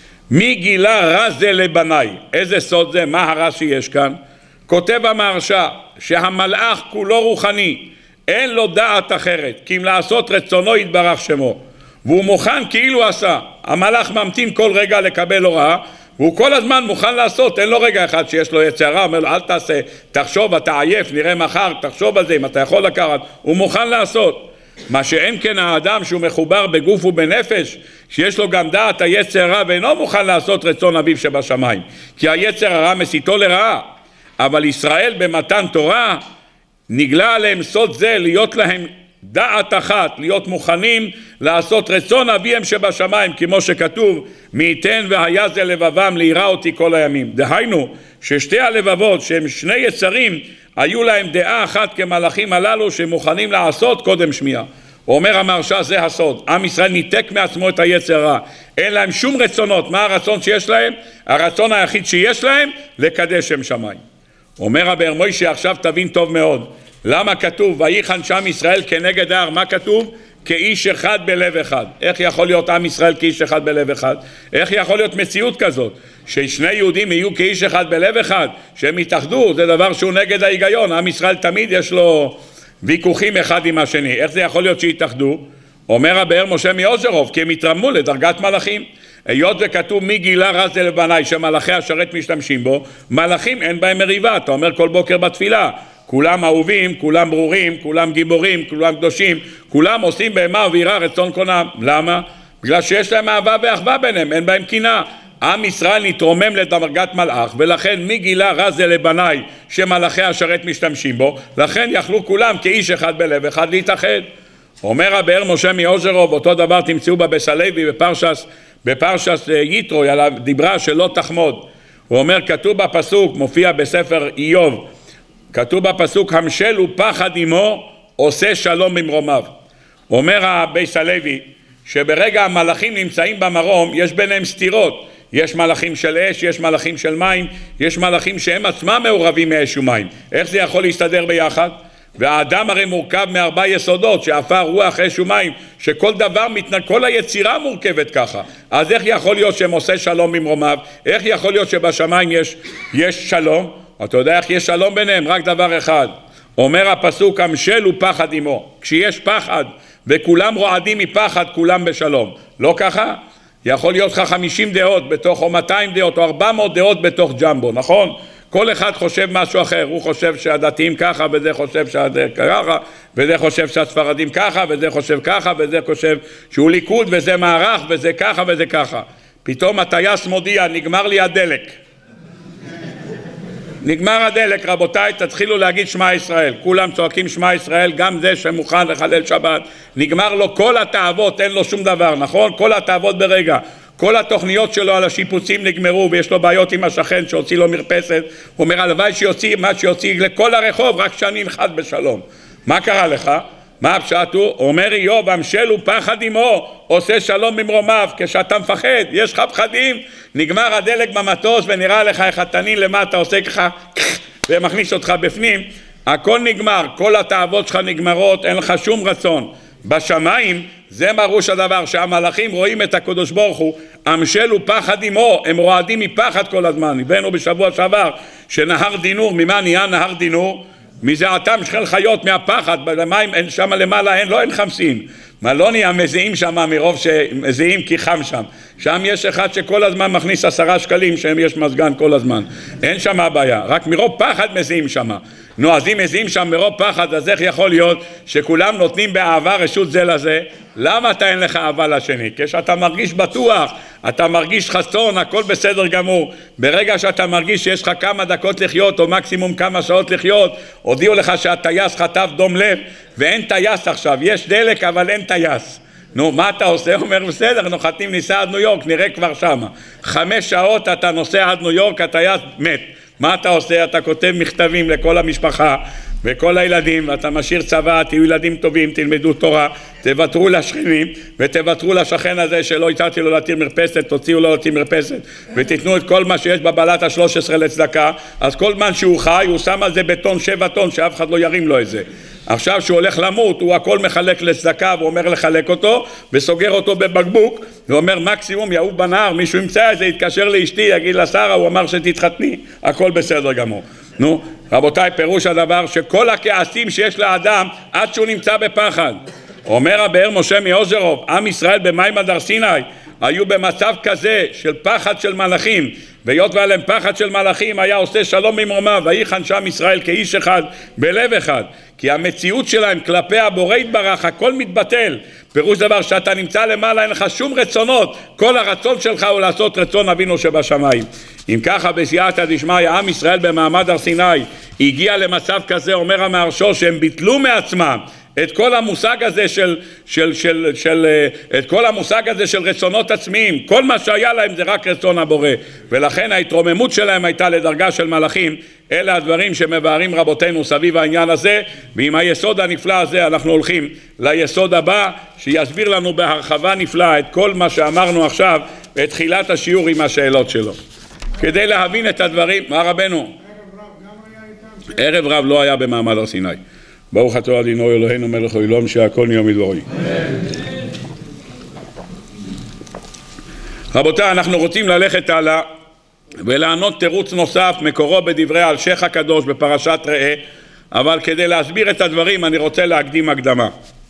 מי גילה רע זה לבניי? איזה סוד זה? מה הרע שיש כאן? כותב המהרש"א שהמלאך כולו רוחני, אין לו דעת אחרת כי אם לעשות רצונו יתברך שמו, והוא מוכן כאילו עשה. המלאך ממתין כל רגע לקבל הוראה, והוא כל הזמן מוכן לעשות. אין לו רגע אחד שיש לו יצר הרע, אומר לו אל תעשה, תחשוב, אתה עייף, נראה מחר, תחשוב על זה אם אתה יכול לקחת. הוא מוכן לעשות. מה שאין כן האדם שהוא מחובר בגוף ובנפש, שיש לו גם דעת היצר הרע ואינו מוכן לעשות רצון אביו שבשמיים, כי היצר הרע מסיתו לרעה. אבל ישראל במתן תורה נגלה עליהם סוד זה, להיות להם דעת אחת, להיות מוכנים לעשות רצון אביהם שבשמיים, כמו שכתוב מי ייתן והיה זה לבבם ליראה אותי כל הימים. דהיינו ששתי הלבבות שהם שני יצרים היו להם דעה אחת כמלאכים הללו שמוכנים לעשות קודם שמיעה. אומר המהרש"א זה הסוד, עם ישראל ניתק מעצמו את היצר הרע, אין להם שום רצונות. מה הרצון שיש להם? הרצון היחיד שיש להם לקדש שם שמיים. אומר הבאר מוישה, עכשיו תבין טוב מאוד למה כתוב ויחן שם ישראל כנגד ההר. מה כתוב? כאיש אחד בלב אחד. איך יכול להיות עם ישראל כאיש אחד בלב אחד? איך יכול להיות מציאות כזאת ששני יהודים יהיו כאיש אחד בלב אחד, שהם יתאחדו? זה דבר שהוא נגד ההיגיון. עם ישראל תמיד יש לו ויכוחים אחד עם השני, איך זה יכול להיות שיתאחדו? אומר הבאר משה מאוז'רוב, כי הם התרמו לדרגת מלאכים. היות וכתוב מי גילה רע זה לבניי, שמלאכי השרת משתמשים בו, מלאכים אין בהם מריבה. אתה אומר כל בוקר בתפילה כולם אהובים, כולם ברורים, כולם גיבורים, כולם קדושים, כולם עושים בהמה וביראה רצון קונם. למה? בגלל שיש להם אהבה ואחווה ביניהם, אין בהם קנאה. עם ישראל נתרומם לדרגת מלאך, ולכן מי גילה רע זה לבניי שמלאכי השרת משתמשים בו, לכן יכלו כולם כאיש אחד בלב אחד להתאחד. אומר הבאר משה מאוז'רוב, אותו דבר תמצאו בבס הלוי בפרשס יתרו, דיברה שלא תחמוד. הוא אומר כתוב בפסוק, מופיע בספר איוב, כתוב בפסוק המשל ופחד עמו עושה שלום במרומיו. אומר הבס הלוי שברגע המלאכים נמצאים במרום יש ביניהם סתירות, יש מלאכים של אש, יש מלאכים של מים, יש מלאכים שהם עצמם מעורבים מאש ומים. איך זה יכול להסתדר ביחד? והאדם הרי מורכב מארבע יסודות, שעפר, רוח, אש ומים, שכל דבר, כל היצירה מורכבת ככה. אז איך יכול להיות שהם עושה שלום במרומיו? איך יכול להיות שבשמיים יש שלום? אתה יודע איך יש שלום ביניהם? רק דבר אחד. אומר הפסוק המשל ופחד עמו. כשיש פחד וכולם רועדים מפחד, כולם בשלום. לא ככה? יכול להיות לך 50 דעות בתוך, או 200 דעות, או 400 דעות בתוך ג'מבו, נכון? כל אחד חושב משהו אחר, הוא חושב שהדתיים ככה, וזה חושב שהדתיים ככה, וזה חושב שהספרדים ככה, וזה חושב ככה, וזה חושב שהוא ליכוד, וזה מערך, וזה ככה, וזה ככה. פתאום הטייס מודיע, נגמר לי הדלק. נגמר הדלק, רבותיי, תתחילו להגיד שמע ישראל. כולם צועקים שמע ישראל, גם זה שמוכן לחלל שבת. נגמר לו כל התאוות, אין לו שום דבר, נכון? כל התאוות ברגע. כל התוכניות שלו על השיפוצים נגמרו, ויש לו בעיות עם השכן שהוציא לו מרפסת. הוא אומר, הלוואי שיוציא מה שיוציא לכל הרחוב, רק שאני אנחת בשלום. מה קרה לך? מה הפשט הוא? אומר איוב, המשל הוא פחד עמו, עושה שלום במרומיו. כשאתה מפחד, יש לך פחדים, נגמר הדלק במטוס ונראה לך איך התנין למטה עושה ככה ומכניס אותך בפנים, הכל נגמר, כל התאוות שלך נגמרות, אין לך שום רצון. בשמיים זה מרוש הדבר, שהמלאכים רואים את הקדוש ברוך הוא, המשל הוא פחד עמו, הם רועדים מפחד כל הזמן. הבאנו בשבוע שעבר שנהר דינור, ממה נהיה נהר דינור? מזעתם של חיות, מהפחד, במים אין שם למעלה, אין חמסין. מה לא נהיה מזיעים שם מרוב שמזיעים כי חם שם. שם יש אחד שכל הזמן מכניס 10 שקלים שהם יש מזגן כל הזמן. אין שם הבעיה, רק מרוב פחד מזיעים שם. נו, אז אם מזיעים שם מרוב פחד, אז איך יכול להיות שכולם נותנים באהבה רשות זה לזה? למה אתה אין לך אהבה לשני? כשאתה מרגיש בטוח, אתה מרגיש חסון, הכל בסדר גמור. ברגע שאתה מרגיש שיש לך כמה דקות לחיות או מקסימום כמה שעות לחיות, הודיעו לך שהטייס חטף דום לב ואין טייס עכשיו, יש דלק אבל אין טייס. נו, מה אתה עושה? אומר, בסדר, נוחתים ניסע עד ניו יורק, נראה כבר שמה. 5 שעות אתה נוסע עד ניו יורק, הטייס מת. מה אתה עושה? אתה כותב מכתבים לכל המשפחה וכל הילדים, ואתה משאיר צבא, תהיו ילדים טובים, תלמדו תורה, תוותרו לשכנים ותוותרו לשכן הזה שלא הצעתי לו להתיר מרפסת, תוציאו לו להתיר מרפסת ותיתנו את כל מה שיש בבלט ה-13 לצדקה. אז כל זמן שהוא חי הוא שם על זה בטון 7 טון שאף אחד לא ירים לו את זה. עכשיו שהוא הולך למות הוא הכל מחלק לצדקה ואומר לחלק אותו וסוגר אותו בבקבוק ואומר מקסימום יעוף בנהר, מישהו ימצא את זה, יתקשר לאשתי, יגיד לשרה, הוא אמר שתתחתני, הכל בסדר גמור. נו, רבותיי, פירוש הדבר שכל הכעסים שיש לאדם עד שהוא נמצא בפחד. אומר הבאר משה מאוזרוב, עם ישראל במים הר סיני היו במצב כזה של פחד של מלאכים, והיות ועליהם פחד של מלאכים היה עושה שלום במרומיו, ויחן שם ישראל כאיש אחד בלב אחד, כי המציאות שלהם כלפי הבורא יתברך הכל מתבטל. פירוש דבר שאתה נמצא למעלה, אין לך שום רצונות, כל הרצון שלך הוא לעשות רצון אבינו שבשמיים. אם ככה בסייעתא דשמיא עם ישראל במעמד הר סיני הגיע למצב כזה, אומר המהרש"א, שהם ביטלו מעצמם את כל המושג הזה את כל המושג הזה של רצונות עצמיים. כל מה שהיה להם זה רק רצון הבורא, ולכן ההתרוממות שלהם הייתה לדרגה של מלאכים. אלה הדברים שמבארים רבותינו סביב העניין הזה, ועם היסוד הנפלא הזה אנחנו הולכים ליסוד הבא שיסביר לנו בהרחבה נפלאה את כל מה שאמרנו עכשיו ואת תחילת השיעור עם השאלות שלו, כדי להבין את הדברים. מה רבנו? ערב רב לא היה במעמד הר סיני. ברוך אתה אדינו אלוהינו מלך העולם שהכל נהיה מדברו. רבותיי, אנחנו רוצים ללכת הלאה ולענות תירוץ נוסף מקורו בדברי אלשיך הקדוש בפרשת ראה, אבל כדי להסביר את הדברים אני רוצה להקדים הקדמה.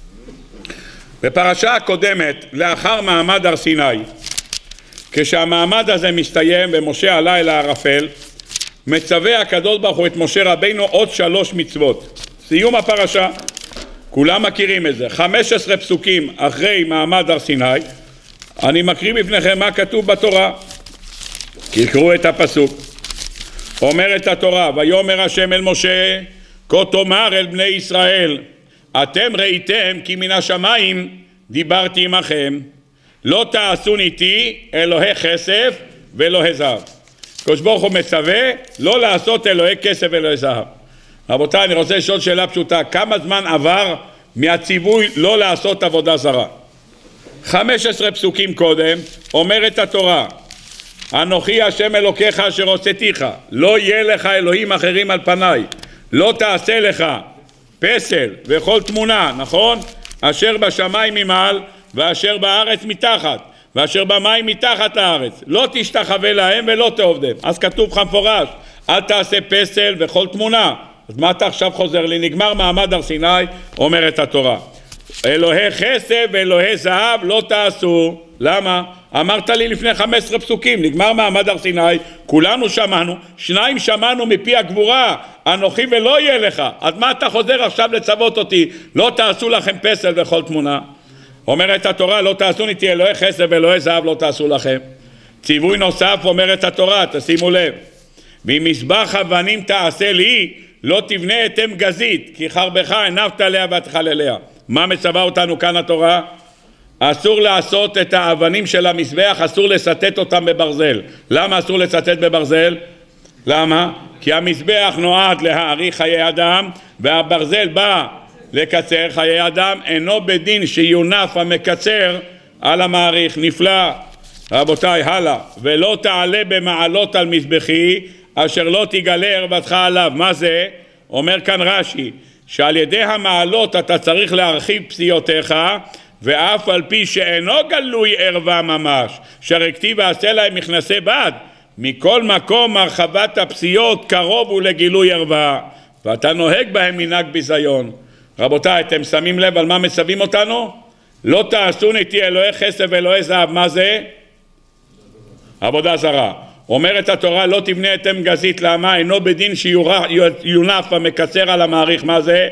בפרשה הקודמת, לאחר מעמד הר סיני, כשהמעמד הזה מסתיים ומשה עלה אל הערפל, מצווה הקדוש ברוך הוא את משה רבינו עוד 3 מצוות. סיום הפרשה, כולם מכירים את זה, 15 פסוקים אחרי מעמד הר סיני. אני מקריא בפניכם מה כתוב בתורה, תקראו את הפסוק. אומרת התורה, ויאמר השם אל משה, כה תאמר אל בני ישראל, אתם ראיתם כי מן השמיים דיברתי עמכם, לא תעשון איתי אלוהי כסף ואלוהי זהב. הקדוש ברוך הוא מצווה לא לעשות אלוהי כסף ואלוהי זהב. רבותיי, אני רוצה לשאול שאלה פשוטה, כמה זמן עבר מהציווי לא לעשות עבודה זרה? 15 פסוקים קודם אומרת התורה, אנוכי השם אלוקיך אשר הוצאתיך, לא יהיה לך אלוהים אחרים על פניי, לא תעשה לך פסל וכל תמונה, נכון? אשר בשמיים ממעל ואשר בארץ מתחת ואשר במים מתחת לארץ, לא תשתחווה להם ולא תעבדם. אז כתוב לך מפורש, אל תעשה פסל וכל תמונה. אז מה אתה עכשיו חוזר לי? נגמר מעמד הר סיני, אומרת התורה, אלוהי כסף ואלוהי זהב לא תעשו. למה? אמרת לי לפני 15 פסוקים, נגמר מעמד הר סיני, כולנו שמענו, 2 שמענו מפי הגבורה, אנוכי ולא יהיה לך. אז מה אתה חוזר עכשיו לצוות אותי, לא תעשו לכם פסל וכל תמונה? אומרת התורה, לא תעשו איתי אלוהי כסף ואלוהי זהב לא תעשו לכם. ציווי נוסף אומרת התורה, תשימו לב, ממזבח אבנים תעשה לי, לא תבנה אתם גזית, כי חרבך הנפת עליה ותחלליה. מה מצווה אותנו כאן התורה? אסור לעשות את האבנים של המזבח, אסור לסטט אותם בברזל. למה אסור לסטט בברזל? למה? כי המזבח נועד להאריך חיי אדם, והברזל בא לקצר חיי אדם, אינו בדין שיונף המקצר על המאריך. נפלא. רבותיי, הלאה. ולא תעלה במעלות על מזבחי, אשר לא תגלה ערוותך עליו. מה זה? אומר כאן רש"י, שעל ידי המעלות אתה צריך להרחיב פסיעותיך, ואף על פי שאינו גלוי ערווה ממש, שהרי כתיב ועשה להם מכנסי בד, מכל מקום הרחבת הפסיעות קרוב הוא לגילוי ערווה, ואתה נוהג בהם מנהג ביזיון. רבותיי, אתם שמים לב על מה מצווים אותנו? לא תעשון איתי אלוהי כסף ואלוהי זהב. מה זה? עבודה זרה. אומרת התורה, לא תבנה אתם גזית. למה? אינו בדין שיונף המקצר על המאריך. מה זה?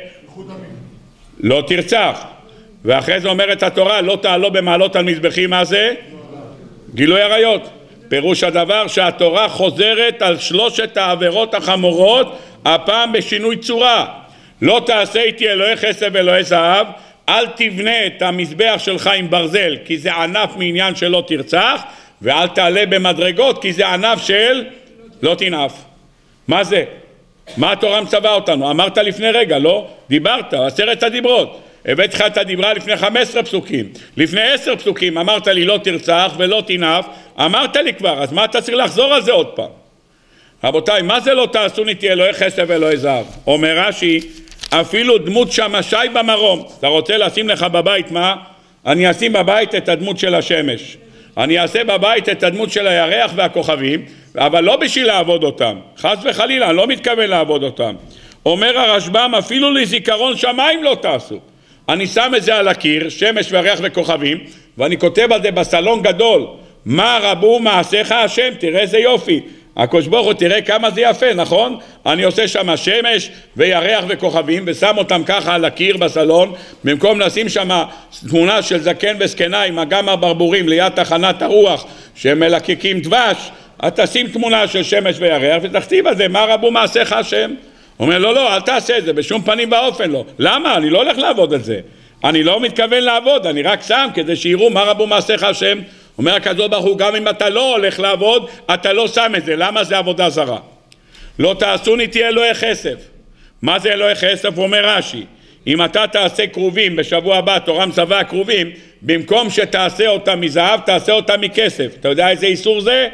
לא תרצח. ואחרי זה אומרת התורה, לא תעלו במעלות על מזבחי. מה זה? גילוי עריות. פירוש הדבר שהתורה חוזרת על שלושת העבירות החמורות, הפעם בשינוי צורה. לא תעשה איתי אלוהי כסף ואלוהי זהב, אל תבנה את המזבח שלך עם ברזל, כי זה ענף מעניין שלא תרצח, ואל תעלה במדרגות, כי זה ענף של לא תנאף. מה זה? מה התורה מצווה אותנו? אמרת לפני רגע, לא? דיברת, 10 הדיברות. הבאתי לך את הדיברה לפני 15 פסוקים. לפני 10 פסוקים אמרת לי לא תרצח ולא תנאף. אמרת לי כבר, אז מה אתה צריך לחזור על זה עוד פעם? רבותיי, מה זה לא תעשו איתי אלוהי כסף ואלוהי זהב? אומר רש"י, אפילו דמות שמשי במרום. אתה רוצה לשים לך בבית מה? אני אשים בבית את הדמות של השמש. אני אעשה בבית את הדמות של הירח והכוכבים, אבל לא בשביל לעבוד אותם. חס וחלילה, אני לא מתכוון לעבוד אותם. אומר הרשב"ם, אפילו לזיכרון שמיים לא תעשו. אני שם את זה על הקיר, שמש וירח וכוכבים, ואני כותב על זה בסלון גדול, מה רבו מעשיך השם, תראה איזה יופי. הקדוש ברוך הוא, תראה כמה זה יפה, נכון? אני עושה שם שמש וירח וכוכבים ושם אותם ככה על הקיר בסלון, במקום לשים שם תמונה של זקן וזקנה עם אגם הברבורים ליד תחנת הרוח שמלקקים דבש, אתה שים תמונה של שמש וירח ותכתיב על זה מה רבו מעשיך השם. אומר לו, לא, אל תעשה את זה, בשום פנים ואופן לא. למה? אני לא הולך לעבוד על זה. אני לא מתכוון לעבוד, אני רק שם כדי שיראו מה רבו מעשיך השם. אומר הקדוש ברוך הוא, גם אם אתה לא הולך לעבוד, אתה לא שם את זה. למה? זה עבודה זרה. לא תעשון איתי אלוהי כסף. מה זה אלוהי כסף? הוא אומר רש"י, אם אתה תעשה קרובים, בשבוע הבא תורה מצווה קרובים, במקום שתעשה אותם מזהב, תעשה אותם מכסף. אתה יודע איזה איסור זה?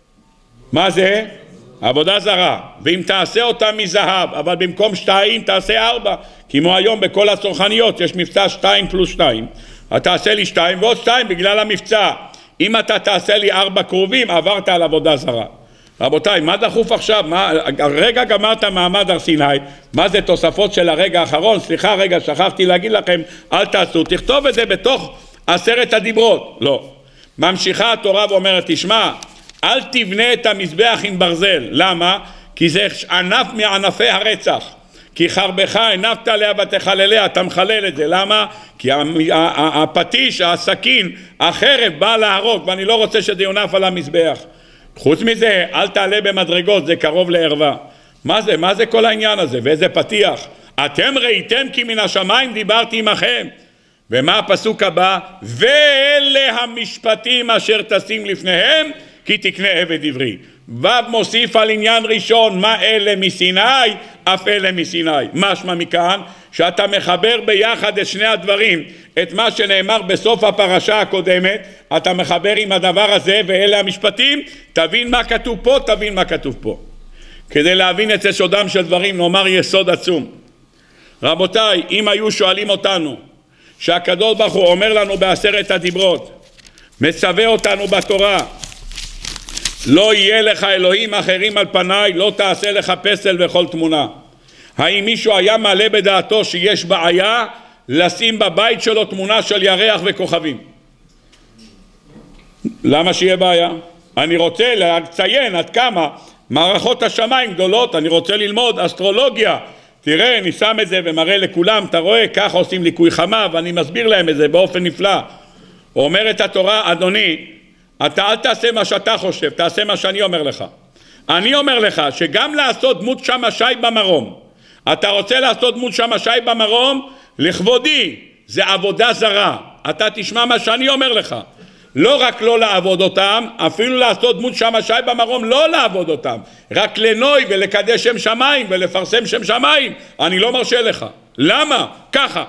מה זה? עבודה זרה. ואם תעשה אותם מזהב, אבל במקום 2 תעשה 4, כמו היום בכל הצרכניות יש מבצע 2 פלוס 2, אתה תעשה לי 2 ועוד 2 בגלל המבצע. אם אתה תעשה לי 4 קרובים, עברת על עבודה זרה. רבותיי, מה דחוף עכשיו? הרגע גמרת מעמד הר סיני, מה זה תוספות של הרגע האחרון? סליחה רגע, שכחתי להגיד לכם, אל תעשו, תכתוב את זה בתוך 10 הדיברות. לא. ממשיכה התורה ואומרת, תשמע, אל תבנה את המזבח עם ברזל. למה? כי זה ענף מענפי הרצח. כי חרבך הנפת עליה ותחלליה, אתה מחלל את זה. למה? כי הפטיש, הסכין, החרב בא להרוג, ואני לא רוצה שזה יונף על המזבח. חוץ מזה, אל תעלה במדרגות, זה קרוב לערווה. מה זה? מה זה כל העניין הזה? ואיזה פתיח? אתם ראיתם כי מן השמיים דיברתי עמכם. ומה הפסוק הבא? ואלה המשפטים אשר תשים לפניהם, כי תקנה עבד עברי. מוסיף על עניין ראשון, מה אלה מסיני, אף אלה מסיני. משמע מכאן שאתה מחבר ביחד את שני הדברים, את מה שנאמר בסוף הפרשה הקודמת, אתה מחבר עם הדבר הזה, ואלה המשפטים, תבין מה כתוב פה, תבין מה כתוב פה. כדי להבין את סודם של דברים, נאמר יסוד עצום. רבותיי, אם היו שואלים אותנו, שהקדוש ברוך הוא אומר לנו ב10 הדיברות, מצווה אותנו בתורה, לא יהיה לך אלוהים אחרים על פניי, לא תעשה לך פסל וכל תמונה. האם מישהו היה מעלה בדעתו שיש בעיה לשים בבית שלו תמונה של ירח וכוכבים? למה שיהיה בעיה? אני רוצה לציין עד כמה מערכות השמיים גדולות, אני רוצה ללמוד אסטרולוגיה. תראה, אני שם את זה ומראה לכולם, אתה רואה, כך עושים ליקוי חמה, ואני מסביר להם את זה באופן נפלא. אומרת התורה, אדוני, אתה אל תעשה מה שאתה חושב, תעשה מה שאני אומר לך. אני אומר לך שגם לעשות דמות שמשי במרום, אתה רוצה לעשות דמות שמשי במרום, לכבודי, זה עבודה זרה. אתה תשמע מה שאני אומר לך. לא רק לא לעבוד אותם, אפילו לעשות דמות שמשי במרום, לא לעבוד אותם, רק לנוי ולקדש שם שמיים ולפרסם שם שמיים, אני לא מרשה לך. למה? ככה.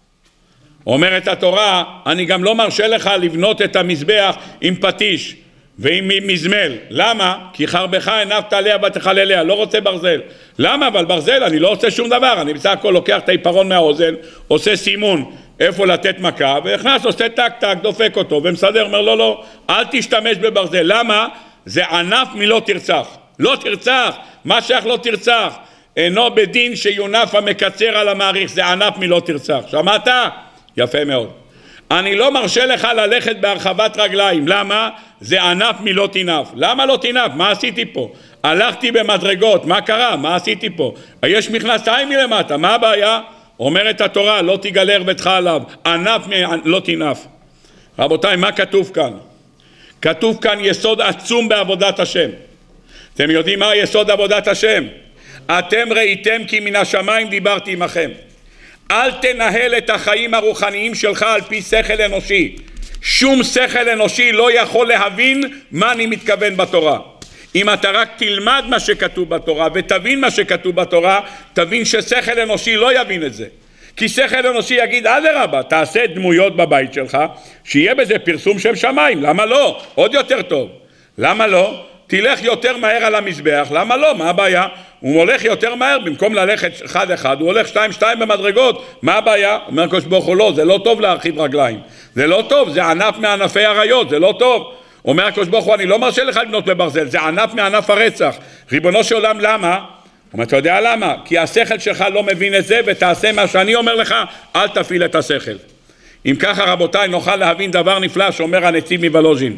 אומרת התורה, אני גם לא מרשה לך לבנות את המזבח עם פטיש ועם מזמל. למה? כי חרבך הנפת עליה ותחלליה, לא רוצה ברזל. למה? אבל ברזל אני לא עושה שום דבר, אני בסך הכל לוקח את העיפרון מהאוזן, עושה סימון איפה לתת מכה, והכנס, עושה טק טק, דופק אותו ומסדר, אומר לא לא, אל תשתמש בברזל. למה? זה ענף מלא תרצח. לא תרצח, מה שייך לא תרצח? אינו בדין שיונף המקצר על המעריך, זה ענף מלא תרצח. שמעת? יפה מאוד. אני לא מרשה לך ללכת בהרחבת רגליים. למה? זה ענף מלא תינף. למה לא תינף? מה עשיתי פה? הלכתי במדרגות, מה קרה? מה עשיתי פה? יש מכנסיים מלמטה, מה הבעיה? אומרת התורה, לא תגלה ערבתך עליו, ענף לא תינף. רבותיי, מה כתוב כאן? כתוב כאן יסוד עצום בעבודת השם. אתם יודעים מה יסוד עבודת השם? אתם ראיתם כי מן השמיים דיברתי עמכם. אל תנהל את החיים הרוחניים שלך על פי שכל אנושי. שום שכל אנושי לא יכול להבין מה אני מתכוון בתורה. אם אתה רק תלמד מה שכתוב בתורה ותבין מה שכתוב בתורה, תבין ששכל אנושי לא יבין את זה. כי שכל אנושי יגיד, אדרבה, תעשה דמויות בבית שלך, שיהיה בזה פרסום שם שמיים. למה לא? עוד יותר טוב. למה לא? תלך יותר מהר על המזבח. למה לא? מה הבעיה? הוא הולך יותר מהר, במקום ללכת אחד אחד, הוא הולך שתיים שתיים במדרגות. מה הבעיה? אומר הקדוש ברוך הוא, לא, זה לא טוב להרחיב רגליים. זה לא טוב, זה ענף מענפי עריות, זה לא טוב. אומר הקדוש ברוך הוא, אני לא מרשה לך לבנות בברזל, זה ענף מענף הרצח. ריבונו של עולם, למה? אומר, אתה יודע למה? כי השכל שלך לא מבין את זה, ותעשה מה שאני אומר לך, אל תפעיל את השכל. אם ככה רבותיי, נוכל להבין דבר נפלא שאומר הנציב מוולוז'ין.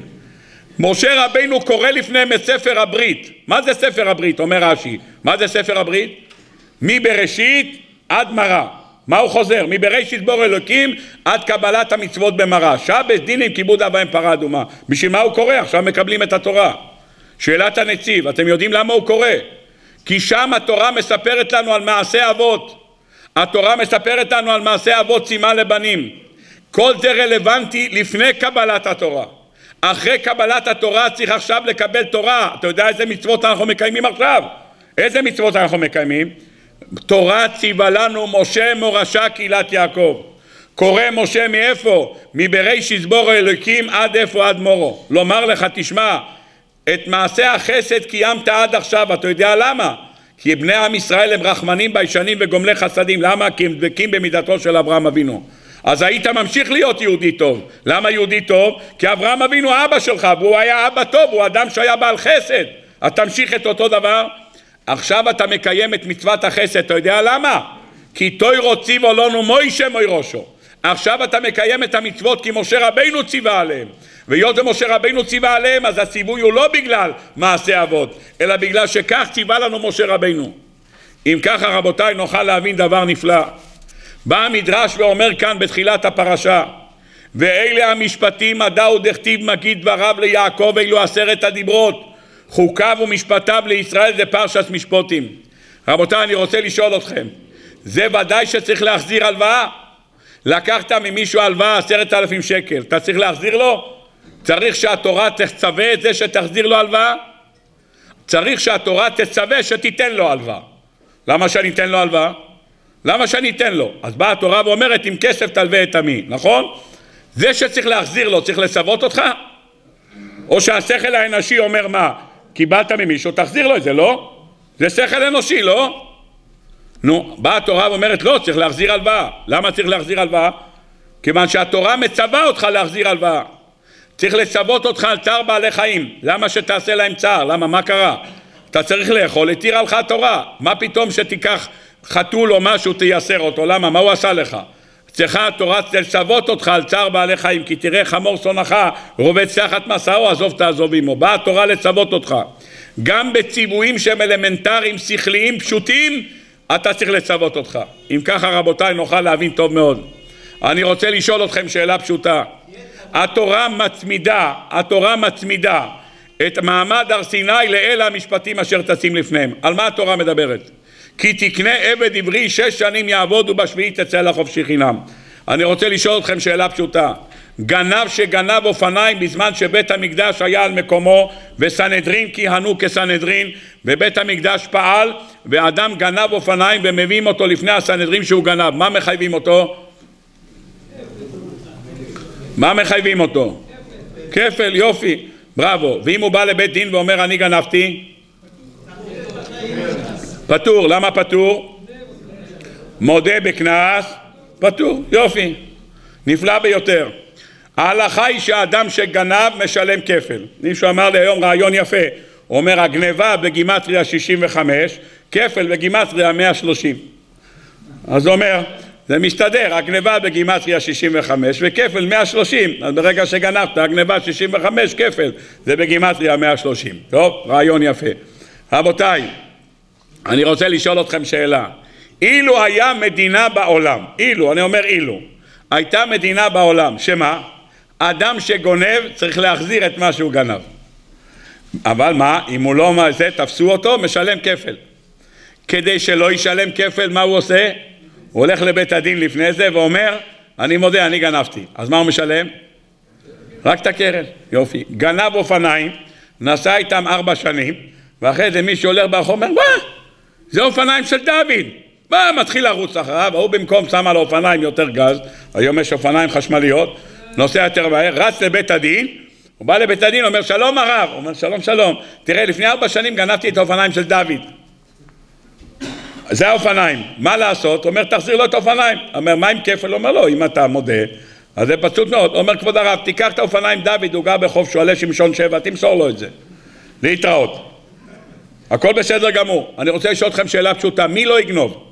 משה רבינו קורא לפניהם את ספר הברית. מה זה ספר הברית? אומר רש"י. מה זה ספר הברית? מבראשית עד מראה. מה הוא חוזר? מבראשית בור אלוקים עד קבלת המצוות במראה. שבס דינים כיבוד אב ואם פרה אדומה. בשביל מה הוא קורא? עכשיו מקבלים את התורה. שאלת הנציב, אתם יודעים למה הוא קורא? כי שם התורה מספרת לנו על מעשה אבות. התורה מספרת לנו על מעשה אבות סימן לבנים. כל זה רלוונטי לפני קבלת התורה. אחרי קבלת התורה צריך עכשיו לקבל תורה. אתה יודע איזה מצוות אנחנו מקיימים עכשיו? איזה מצוות אנחנו מקיימים? תורה ציווה לנו משה מורשה קהילת יעקב. קורא משה מאיפה? מבראשית בור אלוקים עד איפה? עד מורו. לומר לך, תשמע, את מעשה החסד קיימת עד עכשיו. אתה יודע למה? כי בני עם ישראל הם רחמנים ביישנים וגומלי חסדים. למה? כי הם דבקים במידתו של אברהם אבינו. אז היית ממשיך להיות יהודי טוב. למה יהודי טוב? כי אברהם אבינו אבא שלך, והוא היה אבא טוב, הוא אדם שהיה בעל חסד. אז תמשיך את אותו דבר. עכשיו אתה מקיים את מצוות החסד. אתה יודע למה? כי תוירו ציווה לנו מוישה מוירושו. עכשיו אתה מקיים את המצוות כי משה רבינו ציווה עליהם. והיות ומשה רבינו ציווה עליהם, אז הציווי הוא לא בגלל מעשה אבות, אלא בגלל שכך ציווה לנו משה רבינו. אם ככה רבותיי נוכל להבין דבר נפלא. בא המדרש ואומר כאן בתחילת הפרשה, ואלה המשפטים הדאו דכתיב מגיד דבריו ליעקב, אלו 10 הדיברות, חוקיו ומשפטיו לישראל, זה פרשת משפטים. רבותיי, אני רוצה לשאול אתכם, זה ודאי שצריך להחזיר הלוואה? לקחת ממישהו הלוואה 10,000 שקל, אתה צריך להחזיר לו? צריך שהתורה תצווה את זה שתחזיר לו הלוואה? צריך שהתורה תצווה שתיתן לו הלוואה. למה שאני אתן לו הלוואה? למה שאני אתן לו? אז באה התורה ואומרת, עם כסף תלווה את עמי, נכון? זה שצריך להחזיר לו, צריך לצוות אותך? או שהשכל האנושי אומר מה? קיבלת ממישהו, תחזיר לו את זה, לא? זה שכל אנושי, לא? נו, באה התורה ואומרת, לא, צריך להחזיר הלוואה. למה צריך להחזיר הלוואה? כיוון שהתורה מצווה אותך להחזיר הלוואה. צריך לצוות אותך על צער בעלי חיים. למה שתעשה להם צער? למה? מה קרה? אתה צריך לאכול, התירה לך התורה. מה פתאום שתיקח חתול או משהו תייסר אותו? למה? מה הוא עשה לך? צריכה התורה לצוות אותך על צער בעלי חיים, כי תראה חמור שונאך רובץ תחת מסעו, עזוב תעזוב עמו. באה התורה לצוות אותך. גם בציוויים שהם אלמנטריים, שכליים, פשוטים, אתה צריך לצוות אותך. אם ככה רבותיי נוכל להבין טוב מאוד. אני רוצה לשאול אתכם שאלה פשוטה. התורה מצמידה את מעמד הר סיני לאלה המשפטים אשר תשים לפניהם. על מה התורה מדברת? כי תקנה עבד עברי 6 שנים יעבוד ובשביעית תצא לחופשי חינם. אני רוצה לשאול אתכם שאלה פשוטה. גנב שגנב אופניים בזמן שבית המקדש היה על מקומו וסנהדרין כיהנו כסנהדרין ובית המקדש פעל, ואדם גנב אופניים ומביאים אותו לפני הסנהדרין שהוא גנב, מה מחייבים אותו? מה מחייבים אותו? כפל, יופי, בראבו. ואם הוא בא לבית דין ואומר אני גנבתי? פטור. למה פטור? מודה בקנס, פטור, יופי, נפלא ביותר. ההלכה היא שהאדם שגנב משלם כפל. מישהו אמר לי היום רעיון יפה, הוא אומר הגניבה בגימטריה 65, כפל בגימטריה 130. אז הוא אומר, זה משתדר, הגניבה בגימטריה 65 וכפל 130, אז ברגע שגנבת, הגניבה 65 כפל, זה בגימטריה 130. טוב, רעיון יפה. רבותיי, אני רוצה לשאול אתכם שאלה. אילו היה מדינה בעולם, אילו, אני אומר אילו, הייתה מדינה בעולם, שמה? אדם שגונב צריך להחזיר את מה שהוא גנב. אבל מה? אם הוא לא מעשה, תפסו אותו, משלם כפל. כדי שלא ישלם כפל, מה הוא עושה? הוא הולך לבית הדין לפני זה ואומר, אני מודה, אני גנבתי. אז מה הוא משלם? רק את הקרן. יופי. גנב אופניים, נסע איתם 4 שנים, ואחרי זה מישהו הולך ברחוב, אומר, וואה, זה אופניים של דוד. מה? מתחיל לרוץ אחריו, הוא במקום שם על האופניים יותר גז, היום יש אופניים חשמליות, נוסע יותר מהר, רץ לבית הדין, הוא בא לבית הדין, אומר שלום הרב, הוא אומר שלום שלום, תראה לפני 4 שנים גנבתי את האופניים של דוד, זה האופניים, מה לעשות? הוא אומר תחזיר לו את האופניים, אומר מה עם כפל? הוא אומר לא, אם אתה מודה, אז זה פשוט מאוד, הוא אומר כבוד הרב, תיקח את האופניים דוד, הוא גר בחוף שואלי שמשון 7, תמסור לו את זה, להתראות, הכל בסדר גמור. אני רוצה לשאול אתכם שאלה פשוטה, מי לא יגנוב?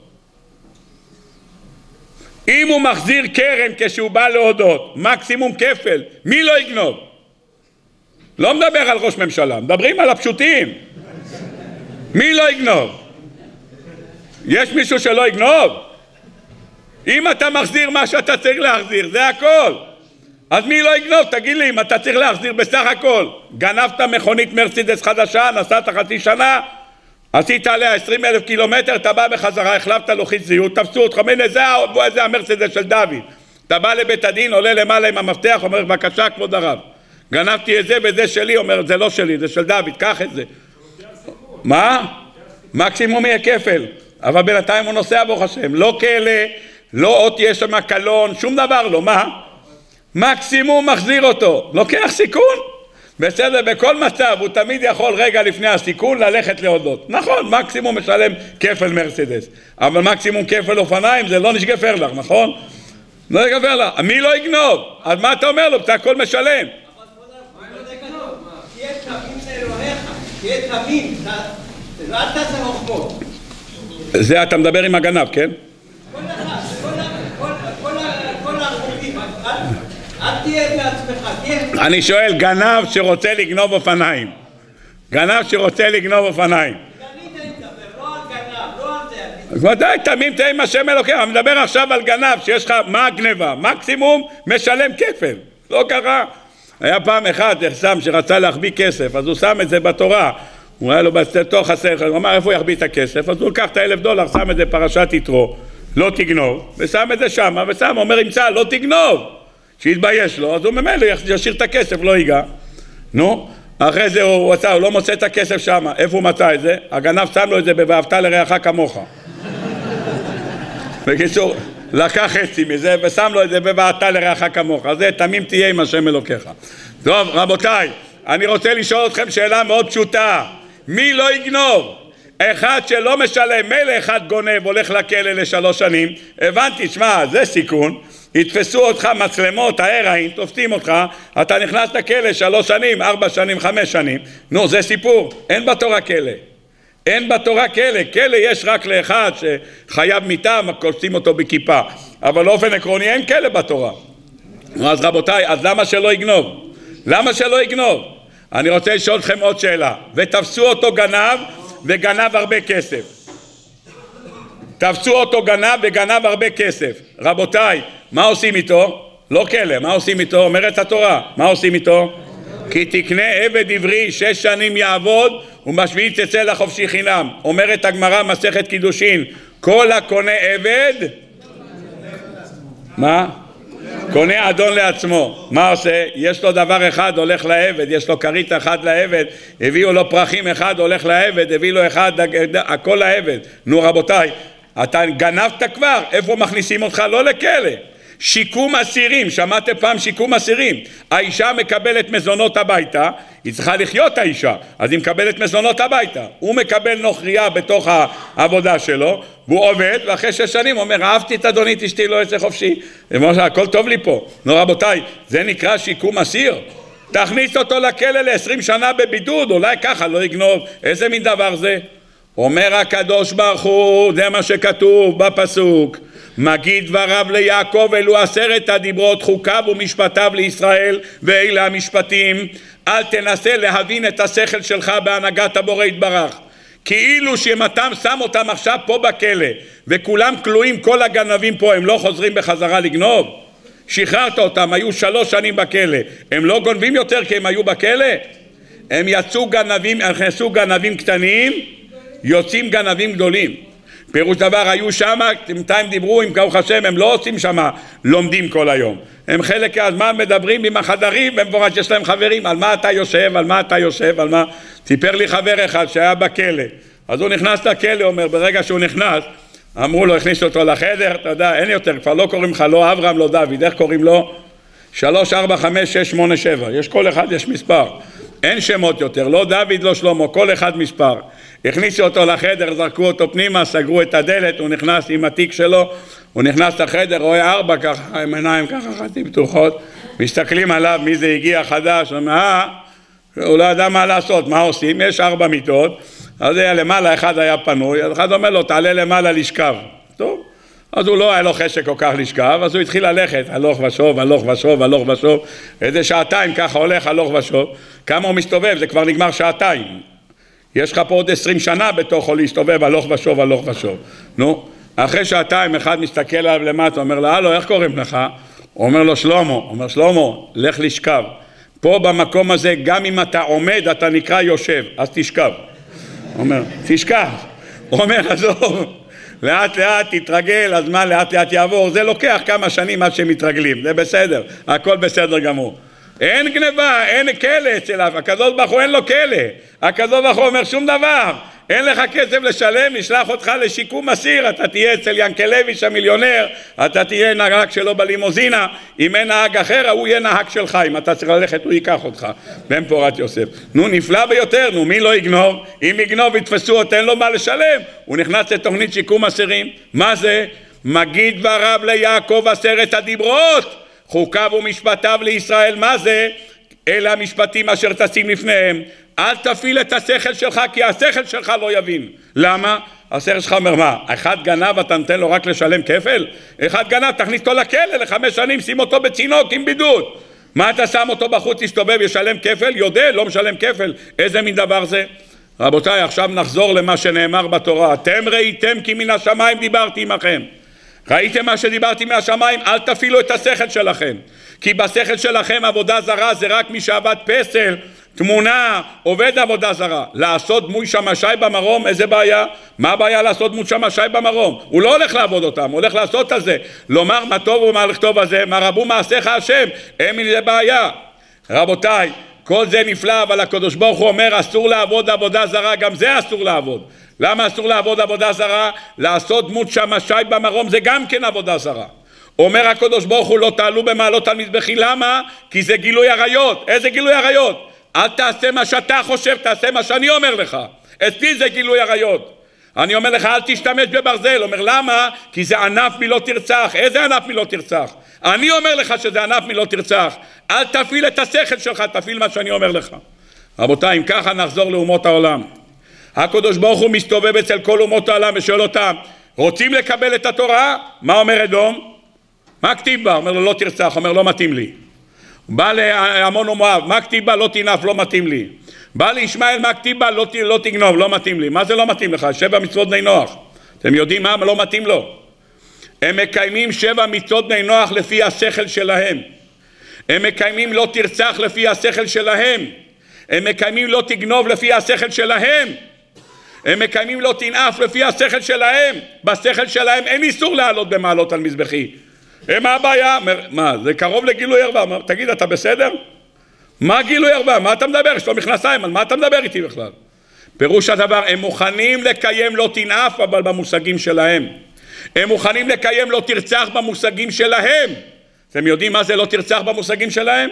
אם הוא מחזיר קרן כשהוא בא להודות, מקסימום כפל, מי לא יגנוב? לא מדבר על ראש ממשלה, מדברים על הפשוטים. מי לא יגנוב? יש מישהו שלא יגנוב? אם אתה מחזיר מה שאתה צריך להחזיר, זה הכל. אז מי לא יגנוב? תגיד לי, אם אתה צריך להחזיר בסך הכל, גנבת מכונית מרצדס חדשה, נסעת חצי שנה, עשית עליה 20,000 קילומטר, אתה בא בחזרה, החלפת לוחית זיהוי, תפסו אותך, הנה זה המרצדס של דוד. אתה בא לבית הדין, עולה למעלה עם המפתח, אומר בבקשה כבוד הרב, גנבתי את זה וזה שלי, אומר זה לא שלי, זה של דוד, קח את זה. מה? מקסימום יהיה כפל, אבל בינתיים הוא נוסע ברוך השם, לא כאלה, לא עוד יש שם קלון, שום דבר לא, מה? מקסימום מחזיר אותו, לוקח סיכון. בסדר, בכל מצב הוא תמיד יכול רגע לפני הסיכון ללכת להודות. נכון, מקסימום משלם כפל מרצדס, אבל מקסימום כפל אופניים זה לא נשגפר לך, נכון? לא נשגפר לך. מי לא יגנוב? אז מה אתה אומר לו? אתה הכל משלם. אבל מה לא תגנוב? תהיה תמים לאלוהיך, תהיה תמים, אל תעשה חוכמות. זה אתה מדבר עם הגנב, כן? כל החוקים, אל תהיה בעצמך, תהיה... אני שואל, גנב שרוצה לגנוב אופניים. גנב שרוצה לגנוב אופניים. גנית לדבר, לא על גנב, לא על זה. אז ודאי, תמים תהיה עם השם אלוקים. אני מדבר עכשיו על גנב שיש לך, מה הגנבה? מקסימום משלם כפל. לא ככה. היה פעם אחד, שם שרצה להחביא כסף, אז הוא שם את זה בתורה. הוא היה לו בתוך הסכר, הוא אמר איפה הוא יחביא את הכסף? אז הוא לקח את $1,000, שם את זה פרשת יתרו, לא תגנוב, ושם את זה שם, ושם, אומר עם צהל, לא תגנוב. שיתבייש לו, אז הוא ממילא ישאיר את הכסף, לא ייגע. נו, אחרי זה הוא לא מוצא את הכסף שם, איפה הוא מצא את זה? הגנב שם לו את זה ב"ואהבת לרעך כמוך". בקיצור, לקח חצי מזה ושם לו את זה ב"ואהבת לרעך כמוך". אז זה תמים תהיה עם השם אלוקיך. טוב, רבותיי, אני רוצה לשאול אתכם שאלה מאוד פשוטה. מי לא יגנוב? אחד שלא משלם, מילא אחד גונב, הולך לכלא ל3 שנים, הבנתי, שמע, זה סיכון, יתפסו אותך מצלמות, ההרואין, תופסים אותך, אתה נכנס לכלא 3 שנים, 4 שנים, 5 שנים, נו, זה סיפור, אין בתורה כלא, אין בתורה כלא, כלא יש רק לאחד שחייב מיתה, קולסים אותו בכיפה, אבל באופן עקרוני אין כלא בתורה. אז רבותיי, אז למה שלא יגנוב? למה שלא יגנוב? אני רוצה לשאול אתכם עוד שאלה, ותפסו אותו גנב וגנב הרבה כסף. תפסו אותו גנב וגנב הרבה כסף. רבותיי, מה עושים איתו? לא כלא, מה עושים איתו? אומרת התורה, מה עושים איתו? כי תקנה עבד עברי 6 שנים יעבוד ובשביעית תצא לחופשי חינם. אומרת הגמרא מסכת קידושין, כל הקונה עבד, מה? קונה אדון לעצמו. מה עושה? יש לו דבר אחד, הולך לעבד, יש לו כרית אחד לעבד, הביאו לו פרחים אחד, הולך לעבד, הביא לו אחד, הכל לעבד. נו רבותיי, אתה גנבת כבר, איפה מכניסים אותך? לא לכלא. שיקום אסירים, שמעתם פעם שיקום אסירים? האישה מקבלת מזונות הביתה, היא צריכה לחיות האישה, אז היא מקבלת מזונות הביתה. הוא מקבל נוכריה בתוך העבודה שלו, והוא עובד, ואחרי 6 שנים הוא אומר, אהבתי את אדונית אשתי, לא יצא חופשי. הכל טוב לי פה. נו רבותיי, זה נקרא שיקום אסיר? תכניס אותו לכלא ל20 שנה בבידוד, אולי ככה לא יגנוב. איזה מין דבר זה? אומר הקדוש ברוך הוא, זה מה שכתוב בפסוק, מגיד דבריו ליעקב, אלו 10 הדיברות, חוקיו ומשפטיו לישראל, ואלה המשפטים. אל תנסה להבין את השכל שלך בהנהגת הבורא יתברך, כאילו שאם אתה שם אותם עכשיו פה בכלא וכולם כלואים, כל הגנבים פה, הם לא חוזרים בחזרה לגנוב? שחררת אותם, היו 3 שנים בכלא, הם לא גונבים יותר כי הם היו בכלא? הם יצאו גנבים, נכנסו גנבים קטנים, יוצאים גנבים גדולים. פירוש דבר, היו שם, בינתיים דיברו עם ברוך השם, הם לא עושים שם, לומדים כל היום. הם חלק הזמן מדברים עם החדרים, במפורש יש להם חברים, על מה אתה יושב, על מה אתה יושב, על מה... סיפר לי חבר אחד שהיה בכלא, אז הוא נכנס לכלא, אומר, ברגע שהוא נכנס, אמרו לו, הכניסו אותו לחדר, אתה יודע, אין יותר, כבר לא קוראים לך, לא אברהם, לא דוד, איך קוראים לו? 3, 4, 5, 6, 8, 7, יש כל אחד, יש מספר. אין שמות יותר, לא דוד, לא שלמה, כל אחד מספר. הכניסו אותו לחדר, זרקו אותו פנימה, סגרו את הדלת, הוא נכנס עם התיק שלו, הוא נכנס לחדר, רואה 4 ככה, עם עיניים ככה, חצי פתוחות, מסתכלים עליו, מי זה הגיע חדש, הוא לא ידע מה לעשות, מה עושים? יש 4 מיטות, אז היה למעלה, אחד היה פנוי, אז אחד אומר לו, תעלה למעלה לשכב. טוב, אז הוא לא היה לו חשק כל כך לשכב, אז הוא התחיל ללכת, הלוך ושוב, הלוך ושוב, הלוך ושוב, איזה 2 שעתיים ככה הולך, הלוך ושוב, כמה הוא מסתובב, זה כבר נגמר 2 שעתיים. יש לך פה עוד 20 שנה בתוכו להסתובב, הלוך ושוב, הלוך ושוב. נו, אחרי 2 שעתיים אחד מסתכל עליו למטה, אומר לו, הלו, איך קוראים לך? הוא אומר לו, שלמה. הוא אומר, שלמה, לך לשכב. פה במקום הזה, גם אם אתה עומד, אתה נקרא יושב, אז תשכב. הוא אומר, תשכב. הוא אומר, עזוב, לאט לאט תתרגל, הזמן לאט לאט יעבור, זה לוקח כמה שנים עד שמתרגלים, זה בסדר, הכל בסדר גמור. אין גניבה, אין כלא אצליו, הקדוש ברוך הוא אין לו כלא, הקדוש ברוך הוא אומר שום דבר, אין לך כסף לשלם, נשלח אותך לשיקום אסיר, אתה תהיה אצל ינקלביץ' המיליונר, אתה תהיה נהג שלו בלימוזינה, אם אין נהג אחר, הוא יהיה נהג שלך, אם אתה צריך ללכת הוא ייקח אותך, בן פורת יוסף. נו, נפלא ביותר, נו, מי לא יגנוב? אם יגנוב יתפסו אותו, אין לו מה לשלם, הוא נכנס לתוכנית שיקום אסירים. מה זה? מגיד דבריו ליעקב 10 הדיברות, חוקיו ומשפטיו לישראל. מה זה? אלה המשפטים אשר תשים לפניהם. אל תפעיל את השכל שלך, כי השכל שלך לא יבין. למה? השכל שלך אומר, מה? אחד גנב אתה נותן לו רק לשלם כפל? אחד גנב תכניס אותו לכלא ל5 שנים, שים אותו בצינוק עם בידוד. מה אתה שם אותו בחוץ, תסתובב, ישלם כפל? יודע, לא משלם כפל. איזה מין דבר זה? רבותיי, עכשיו נחזור למה שנאמר בתורה. אתם ראיתם כי מן השמיים דיברתי עמכם. ראיתם מה שדיברתי מהשמיים? אל תפעילו את השכל שלכם, כי בשכל שלכם עבודה זרה זה רק מי שעבד פסל, תמונה, עובד עבודה זרה. לעשות דמוי שמשי במרום, איזה בעיה? מה הבעיה לעשות דמוי שמשי במרום? הוא לא הולך לעבוד אותם, הוא הולך לעשות על זה, לומר מה טוב ומה לכתוב על זה, מה רבו מעשיך השם, אין מזה בעיה. רבותיי, כל זה נפלא, אבל הקדוש ברוך הוא אומר אסור לעבוד עבודה זרה, גם זה אסור לעבוד. למה אסור לעבוד עבודה זרה? לעשות דמות שמשי במרום זה גם כן עבודה זרה. אומר הקדוש ברוך הוא לא תעלו במעלות על מזבחי. למה? כי זה גילוי עריות. איזה גילוי עריות? אל תעשה מה שאתה חושב, תעשה מה שאני אומר לך. אצלי זה גילוי עריות. אני אומר לך אל תשתמש בברזל. אומר למה? כי זה ענף מלא תרצח. איזה ענף מלא תרצח? אני אומר לך שזה ענף מלא תרצח. אל תפעיל את השכל שלך, תפעיל מה שאני אומר לך. רבותיי, אם ככה נחזור לאומות העולם. הקדוש ברוך הוא מסתובב אצל כל אומות העולם ושואל אותם, רוצים לקבל את התורה? מה אומר אדום? מה כתיב בה? אומר לו לא תרצח, אומר לא מתאים לי. בא לעמון ומואב, מה כתיב בה? לא תנאף, לא מתאים לי. בא לישמעאל, מה כתיב בה? לא תגנוב, לא מתאים לי. מה זה לא מתאים לך? 7 מצוות בני נוח. אתם יודעים מה לא מתאים לו? הם מקיימים 7 מצוות בני נוח לפי השכל שלהם. הם מקיימים לא תרצח לפי השכל שלהם. הם מקיימים לא תגנוב לפי השכל שלהם. הם מקיימים לא תנאף לפי השכל שלהם. בשכל שלהם אין איסור לעלות במעלות על מזבחי. מה הבעיה? מה, זה קרוב לגילוי ערווה. תגיד, אתה בסדר? מה גילוי ערווה? מה אתה מדבר? יש לו מכנסיים, על מה אתה מדבר איתי בכלל? פירוש הדבר, הם מוכנים לקיים לא תנאף, אבל במושגים שלהם. הם מוכנים לקיים לא תרצח במושגים שלהם. אתם יודעים מה זה לא תרצח במושגים שלהם?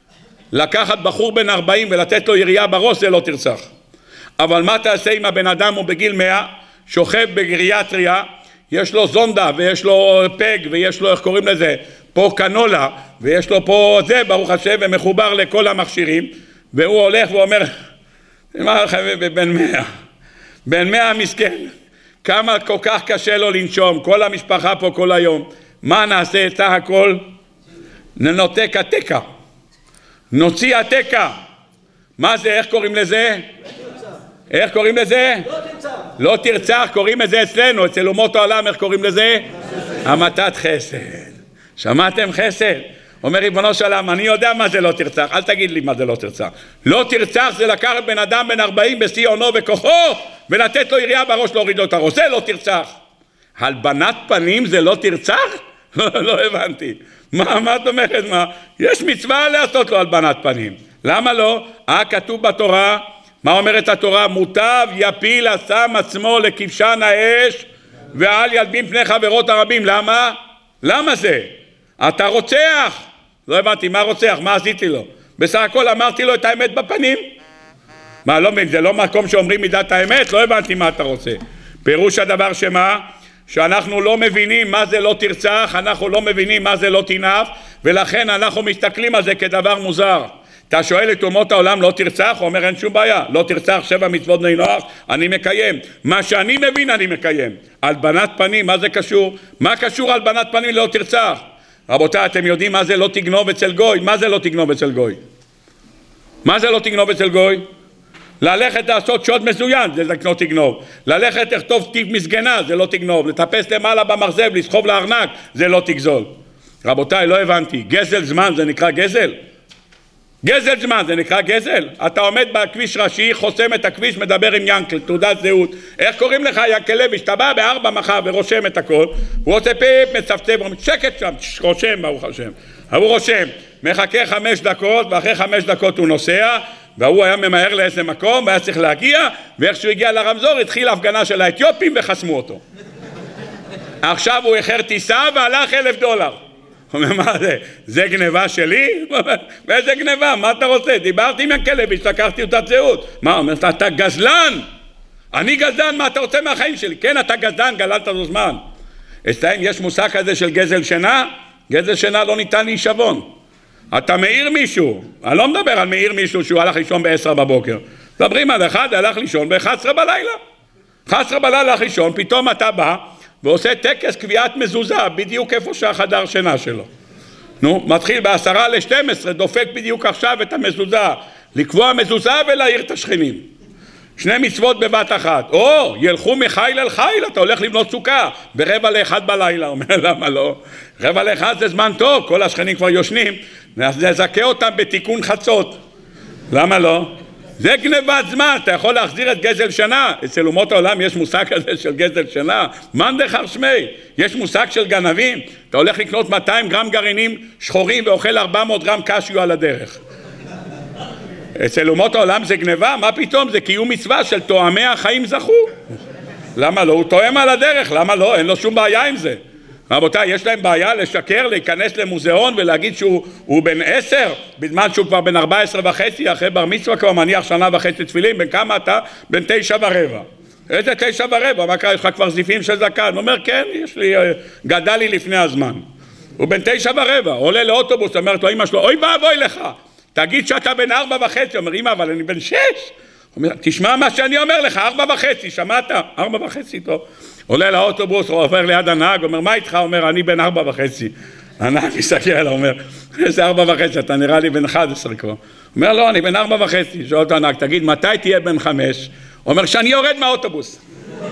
לקחת בחור בן 40 ולתת לו ירייה בראש, זה לא תרצח. אבל מה תעשה אם הבן אדם הוא בגיל 100, שוכב בגריאטריה, יש לו זונדה ויש לו פג ויש לו, איך קוראים לזה, פה קנולה, ויש לו פה זה, ברוך השם, ומחובר לכל המכשירים, והוא הולך ואומר, מה לכם בן 100? בן 100 מסכן, כמה כל כך קשה לו לנשום, כל המשפחה פה כל היום. מה נעשה? את הכל ננותק התקה, נוציא התקה. מה זה? איך קוראים לזה? איך קוראים לזה? לא תרצח, קוראים לזה אצלנו, אצל אומות העולם, איך קוראים לזה? המתת חסד. שמעתם חסד? אומר ריבונו של עולם, אני יודע מה זה לא תרצח, אל תגיד לי מה זה לא תרצח. לא תרצח זה לקחת בן אדם בן 40 בשיא עונו וכוחו, ולתת לו ירייה בראש, להוריד לו את הראש, זה לא תרצח. הלבנת פנים זה לא תרצח? לא הבנתי. מה את אומרת? מה? יש מצווה לעשות לו הלבנת פנים. למה לא? כתוב בתורה, מה אומרת התורה? מוטב יפיל הסם עצמו לכבשן האש, ואל ילבין פני חברות הרבים. למה? למה זה? אתה רוצח. לא הבנתי, מה רוצח? מה עשיתי לו? בסך הכל אמרתי לו את האמת בפנים. מה, לא, זה לא מקום שאומרים מידת האמת? לא הבנתי מה אתה רוצה. פירוש הדבר שמה? שאנחנו לא מבינים מה זה לא תרצח, אנחנו לא מבינים מה זה לא תנאף, ולכן אנחנו מסתכלים על זה כדבר מוזר. אתה שואל את אומות העולם לא תרצח, הוא אומר אין שום בעיה, לא תרצח 7 מצוות בני נוח, אני מקיים. מה שאני מבין אני מקיים. הלבנת פנים, מה זה קשור? מה קשור הלבנת פנים לא תרצח? רבותיי, אתם יודעים מה זה לא תגנוב אצל גוי? מה זה לא תגנוב אצל גוי? מה זה לא תגנוב אצל גוי? ללכת לעשות שוד מזוין, זה לא תגנוב. ללכת לכתוב טיב מסגנה, זה לא תגנוב. לטפס למעלה במרזב, לסחוב לארנק, זה לא תגזול. רבותיי, לא הבנתי. גזל זמן זה נקרא גזל? גזל זמן זה נקרא גזל? אתה עומד בכביש ראשי, חוסם את הכביש, מדבר עם ינקל, תעודת זהות. איך קוראים לך ינקל לוי? שאתה בא ב4 מחר ורושם את הכל, הוא עושה פיפ, מצפצף, שקט שם, רושם ברוך השם. הוא רושם, מחכה 5 דקות, ואחרי 5 דקות הוא נוסע, והוא היה ממהר לאיזה מקום, והיה צריך להגיע, ואיך שהוא הגיע לרמזור, התחיל הפגנה של האתיופים וחסמו אותו. עכשיו הוא איחר טיסה והלך $1,000. הוא אומר, מה זה? זה גניבה שלי? ואיזה גניבה? מה אתה רוצה? דיברתי עם ינקלביץ', לקחתי אותה זהות. מה? אומר, אתה גזלן? אני גזלן, מה אתה רוצה מהחיים שלי? כן, אתה גזלן, גללת לו זמן. אצלם יש מושג כזה של גזל שינה? גזל שינה לא ניתן להישבון. אתה מעיר מישהו, אני לא מדבר על מעיר מישהו שהוא הלך לישון ב10 בבוקר. מדברים על אחד, הלך לישון ב11 בלילה. 11 בלילה הלך לישון, פתאום אתה בא ועושה טקס קביעת מזוזה, בדיוק איפה שהחדר שינה שלו. נו, מתחיל ב11:50, דופק בדיוק עכשיו את המזוזה, לקבוע מזוזה ולהעיר את השכנים. 2 מצוות בבת אחת. או, ילכו מחיל אל חיל, אתה הולך לבנות סוכה, ב12:45 בלילה. אומר, למה לא? 12:45 זה זמן טוב, כל השכנים כבר יושנים, נזכה אותם בתיקון חצות. למה לא? זה גנבת זמן, אתה יכול להחזיר את גזל שנה. אצל אומות העולם יש מושג כזה של גזל שנה. מן דחר שמי, יש מושג של גנבים. אתה הולך לקנות 200 גרם גרעינים שחורים ואוכל 400 גרם קשיו על הדרך. אצל אומות העולם זה גניבה? מה פתאום? זה קיום מצווה של תואמי החיים זכו. למה לא? הוא תואם על הדרך, למה לא? אין לו שום בעיה עם זה. רבותיי, יש להם בעיה לשקר, להיכנס למוזיאון ולהגיד שהוא בן 10, בזמן שהוא כבר בן 14.5, אחרי בר מצווה כבר מניח 1.5 שנה תפילין, בן כמה אתה? בן 9.15. איזה 9.15? מה קרה? יש לך כבר זיפים של זקן? הוא אומר, כן, יש לי, גדל לי לפני הזמן. הוא בן 9.15, עולה לאוטובוס, אומרת לו, אמא שלו, אוי ואבוי לך, תגיד שאתה בן 4.5, אומר, אמא, אבל אני בן 6. אומר, תשמע מה שאני אומר לך, 4.5, שמעת? 4.5, טוב. עולה לאוטובוס, הוא עובר ליד הנהג, אומר, מה איתך? אומר, אני בן 4.5. הנהג מסתכל עליו, אומר, איזה 4.5, אתה נראה לי בן 11 כבר. אומר, לא, אני בן 4.5. שואל אותו הנהג, תגיד, מתי תהיה בן 5? אומר, שאני יורד מהאוטובוס.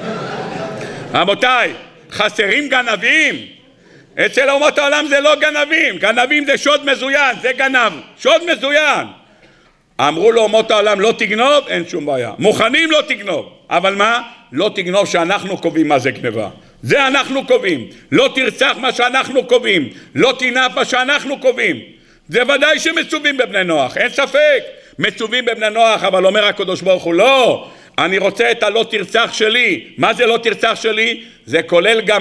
רבותיי, חסרים גנבים. אצל אומות העולם זה לא גנבים, גנבים זה שוד מזוין, זה גנב, שוד מזוין. אמרו לו אומות העולם לא תגנוב, אין שום בעיה. מוכנים לא תגנוב, אבל מה? לא תגנוב שאנחנו קובעים מה זה גנבה. זה אנחנו קובעים. לא תרצח מה שאנחנו קובעים, לא תנאף מה שאנחנו קובעים. זה ודאי שמצווים בבני נוח, אין ספק, מצווים בבני נוח, אבל אומר הקדוש ברוך הוא, לא, אני רוצה את הלא תרצח שלי. מה זה לא תרצח שלי? זה כולל גם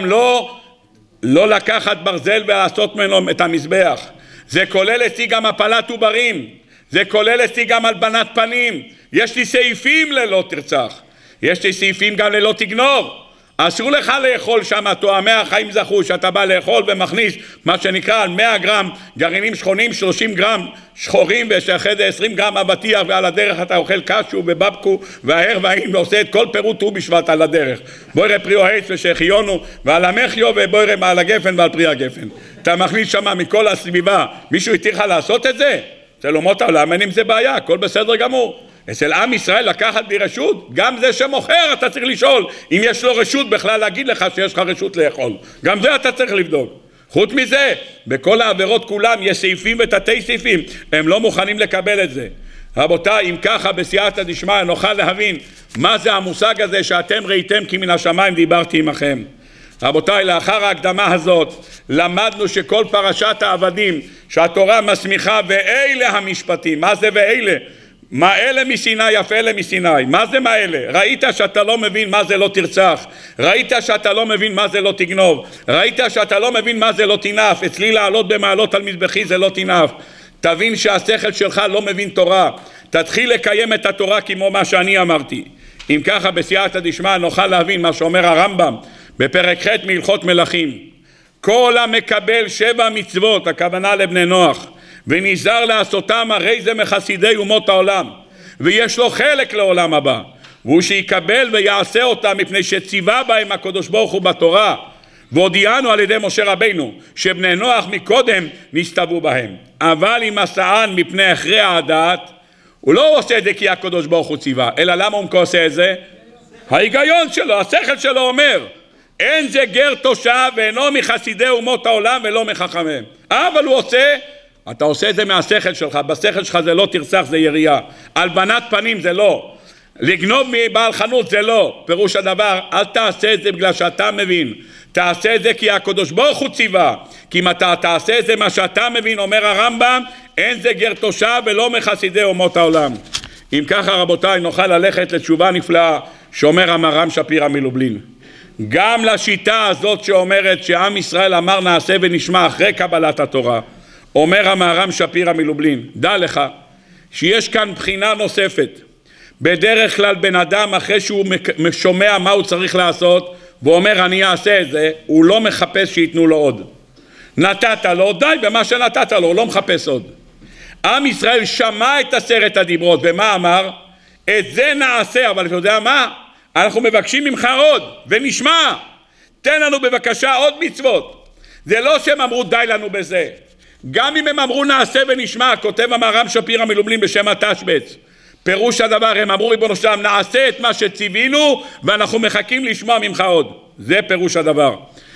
לא לקחת ברזל ולעשות ממנו את המזבח. זה כולל אצלי גם הפלת עוברים, זה כולל אצלי גם הלבנת פנים. יש לי סעיפים ללא תרצח, יש לי סעיפים גם ללא תגנוב. אסור לך לאכול שם תואמי החיים זכו, שאתה בא לאכול ומכניס מה שנקרא על 100 גרם גרעינים שחונים, 30 גרם שחורים, ואחרי זה 20 גרם אבטיח, ועל הדרך אתה אוכל קשו ובבקו והער והאין, ועושה את כל פירוט ט"ו בשבט על הדרך. בוירא פרי העץ ושהחיונו ועל המחיו, ובוירא מעל הגפן ועל פרי הגפן. אתה מכניס שם מכל הסביבה. מישהו התיר לך לעשות את זה? אצל אומות העולם אין עם זה בעיה, הכל בסדר גמור. אצל עם ישראל לקחת בלי רשות, גם זה שמוכר אתה צריך לשאול אם יש לו רשות בכלל להגיד לך שיש לך רשות לאכול. גם זה אתה צריך לבדוק. חוץ מזה, בכל העבירות כולם יש סעיפים ותתי סעיפים, הם לא מוכנים לקבל את זה. רבותיי, אם ככה בסייעתא דשמיא נוכל להבין מה זה המושג הזה שאתם ראיתם כי מן השמיים דיברתי עמכם. רבותיי, לאחר ההקדמה הזאת למדנו שכל פרשת העבדים שהתורה מסמיכה ואלה המשפטים. מה זה ואלה? מה אלה מסיני יפה אלה מסיני. מה זה מה אלה? ראית שאתה לא מבין מה זה לא תרצח, ראית שאתה לא מבין מה זה לא תגנוב, ראית שאתה לא מבין מה זה לא תנאף. אצלי לעלות במעלות על מזבחי זה לא תנאף. תבין שהשכל שלך לא מבין תורה, תתחיל לקיים את התורה כמו מה שאני אמרתי. אם ככה בסייעתא דשמיא נוכל להבין מה שאומר הרמב"ם בפרק ח' מהלכות מלכים. כל המקבל 7 מצוות, הכוונה לבני נוח, ונזהר לעשותם, הרי זה מחסידי אומות העולם, ויש לו חלק לעולם הבא, והוא שיקבל ויעשה אותם, מפני שציווה בהם הקדוש ברוך הוא בתורה, והודיענו על ידי משה רבינו שבני נוח מקודם נסתוו בהם. אבל אם עשאן מפני הכרע הדעת, הוא לא עושה את זה כי הקדוש ברוך הוא ציווה, אלא למה הוא עושה את זה? ההיגיון שלו, השכל שלו אומר, אין זה גר תושב ואינו מחסידי אומות העולם ולא מחכמיהם. אבל הוא עושה, אתה עושה את זה מהשכל שלך, בשכל שלך זה לא תרצח, זה ירייה. הלבנת פנים זה לא, לגנוב מבעל חנות זה לא. פירוש הדבר, אל תעשה את זה בגלל שאתה מבין, תעשה את זה כי הקדוש ברוך הוא ציווה. כי אם אתה תעשה את זה מה שאתה מבין, אומר הרמב"ם, אין זה גר תושב ולא מחסידי אומות העולם. אם ככה רבותיי נוכל ללכת לתשובה נפלאה שאומר המהר"ם שפירא מלובלין. גם לשיטה הזאת שאומרת שעם ישראל אמר נעשה ונשמע אחרי קבלת התורה, אומר המהר"ם שפירא מלובלין, דע לך שיש כאן בחינה נוספת. בדרך כלל בן אדם אחרי שהוא שומע מה הוא צריך לעשות ואומר אני אעשה את זה, הוא לא מחפש שיתנו לו עוד. נתת לו, די במה שנתת לו, הוא לא מחפש עוד. עם ישראל שמע את 10 הדיברות ומה אמר? את זה נעשה, אבל אתה יודע מה? אנחנו מבקשים ממך עוד ונשמע, תן לנו בבקשה עוד מצוות. זה לא שהם אמרו די לנו בזה, גם אם הם אמרו נעשה ונשמע, כותב המהר"ם שפירא מלובלין בשם התשבץ, פירוש הדבר, הם אמרו ריבונו של עולם נעשה את מה שציווינו ואנחנו מחכים לשמוע ממך עוד. זה פירוש הדבר.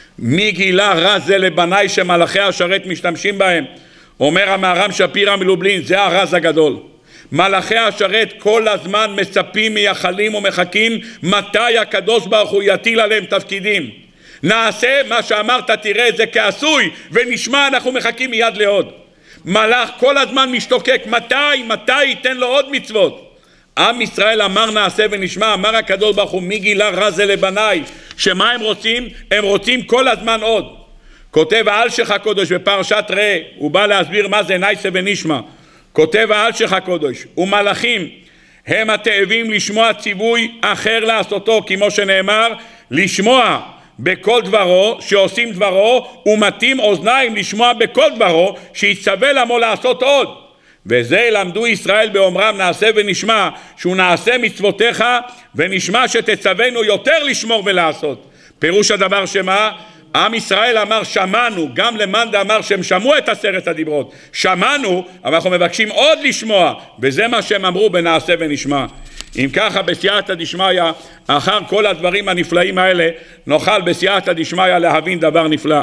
מי גילה רע זה לבניי שמלאכי השרת משתמשים בהם? אומר המהר"ם שפירא מלובלין, זה הרז הגדול. מלאכי השרת כל הזמן מצפים, מייחלים ומחכים מתי הקדוש ברוך הוא יטיל עליהם תפקידים. נעשה מה שאמרת, תראה את זה כעשוי ונשמע, אנחנו מחכים מיד לעוד. מלאך כל הזמן משתוקק, מתי ייתן לו עוד מצוות. עם ישראל אמר נעשה ונשמע, אמר הקדוש ברוך הוא מי גילה רע זה לבניי, שמה הם רוצים? הם רוצים כל הזמן עוד. כותב האלשיך הקדוש בפרשת ראה, הוא בא להסביר מה זה נעשה ונשמע. כותב האלשיך הקדוש, ומלאכים הם התאבים לשמוע ציווי אחר לעשותו, כמו שנאמר לשמוע בכל דברו שעושים דברו, ומתאים אוזניים לשמוע בכל דברו שיצווה לעמו לעשות עוד. וזה למדו ישראל באומרם נעשה ונשמע, שהוא נעשה מצוותיך ונשמע שתצווינו יותר לשמור ולעשות. פירוש הדבר שמה? עם ישראל אמר שמענו, גם למאן דאמר שהם שמעו את 10 הדיברות, שמענו, אבל אנחנו מבקשים עוד לשמוע, וזה מה שהם אמרו בנעשה ונשמע. אם ככה בסייעתא דשמיא, אחר כל הדברים הנפלאים האלה, נוכל בסייעתא דשמיא להבין דבר נפלא.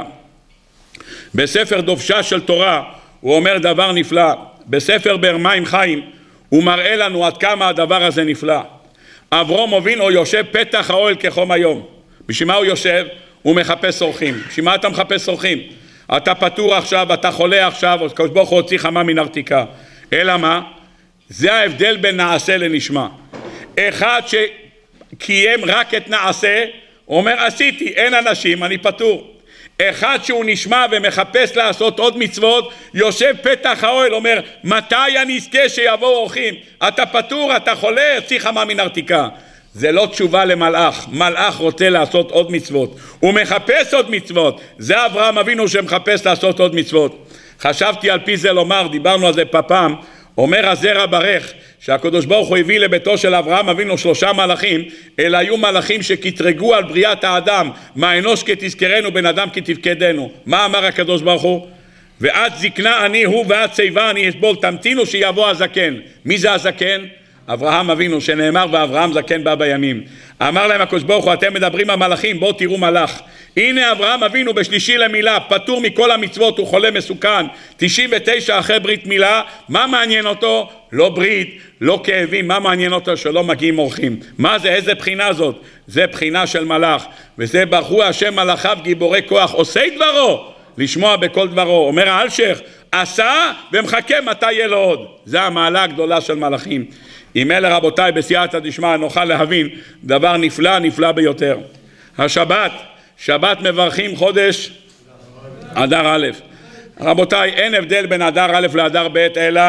בספר דובשה של תורה, הוא אומר דבר נפלא. בספר באר מים חיים, הוא מראה לנו עד כמה הדבר הזה נפלא. אברהם אבינו יושב פתח האוהל כחום היום. בשביל מה הוא יושב? הוא מחפש אורחים. שמה אתה מחפש אורחים? אתה פטור עכשיו, אתה חולה עכשיו, הקדוש ברוך הוא הוציא חמה מן ארתיקה. אלא מה? זה ההבדל בין נעשה לנשמע. אחד שקיים רק את נעשה, אומר עשיתי, אין אנשים, אני פטור. אחד שהוא נשמע ומחפש לעשות עוד מצוות, יושב פתח האוהל, אומר מתי אני אזכה שיבואו אורחים? אתה פטור, אתה חולה, הוציא חמה מן ארתיקה. זה לא תשובה למלאך. מלאך רוצה לעשות עוד מצוות, הוא מחפש עוד מצוות. זה אברהם אבינו שמחפש לעשות עוד מצוות. חשבתי על פי זה לומר, דיברנו על זה פעם, אומר הזרע ברך שהקדוש ברוך הוא הביא לביתו של אברהם אבינו 3 מלאכים, אלה היו מלאכים שקטרגו על בריאת האדם, מה אנוש כתזכרנו בן אדם כתפקדנו. מה אמר הקדוש ברוך הוא? ועד זקנה אני הוא ועד שיבה אני אסבול, תמתינו שיבוא הזקן. מי זה הזקן? אברהם אבינו, שנאמר ואברהם זקן בא בימים. אמר להם הקדוש ברוך הוא, אתם מדברים על מלאכים, בואו תראו מלאך. הנה אברהם אבינו בשלישי למילה, פטור מכל המצוות, הוא חולה מסוכן, 99 אחרי ברית מילה. מה מעניין אותו? לא ברית, לא כאבים. מה מעניין אותו? שלא מגיעים אורחים. מה זה? איזה בחינה זאת? זה בחינה של מלאך, וזה ברכו השם מלאכיו גיבורי כוח, עושי דברו לשמוע בכל דברו. אומר האלשיך, עשה ומחכה מתי יהיה לו עוד. זה המעלה הגדולה של מלאכים. אם אלה רבותיי בסייעתא דשמיא נוכל להבין דבר נפלא, נפלא ביותר. השבת, שבת מברכים חודש אדר א'. רבותיי, אין הבדל בין אדר א' לאדר ב' אלא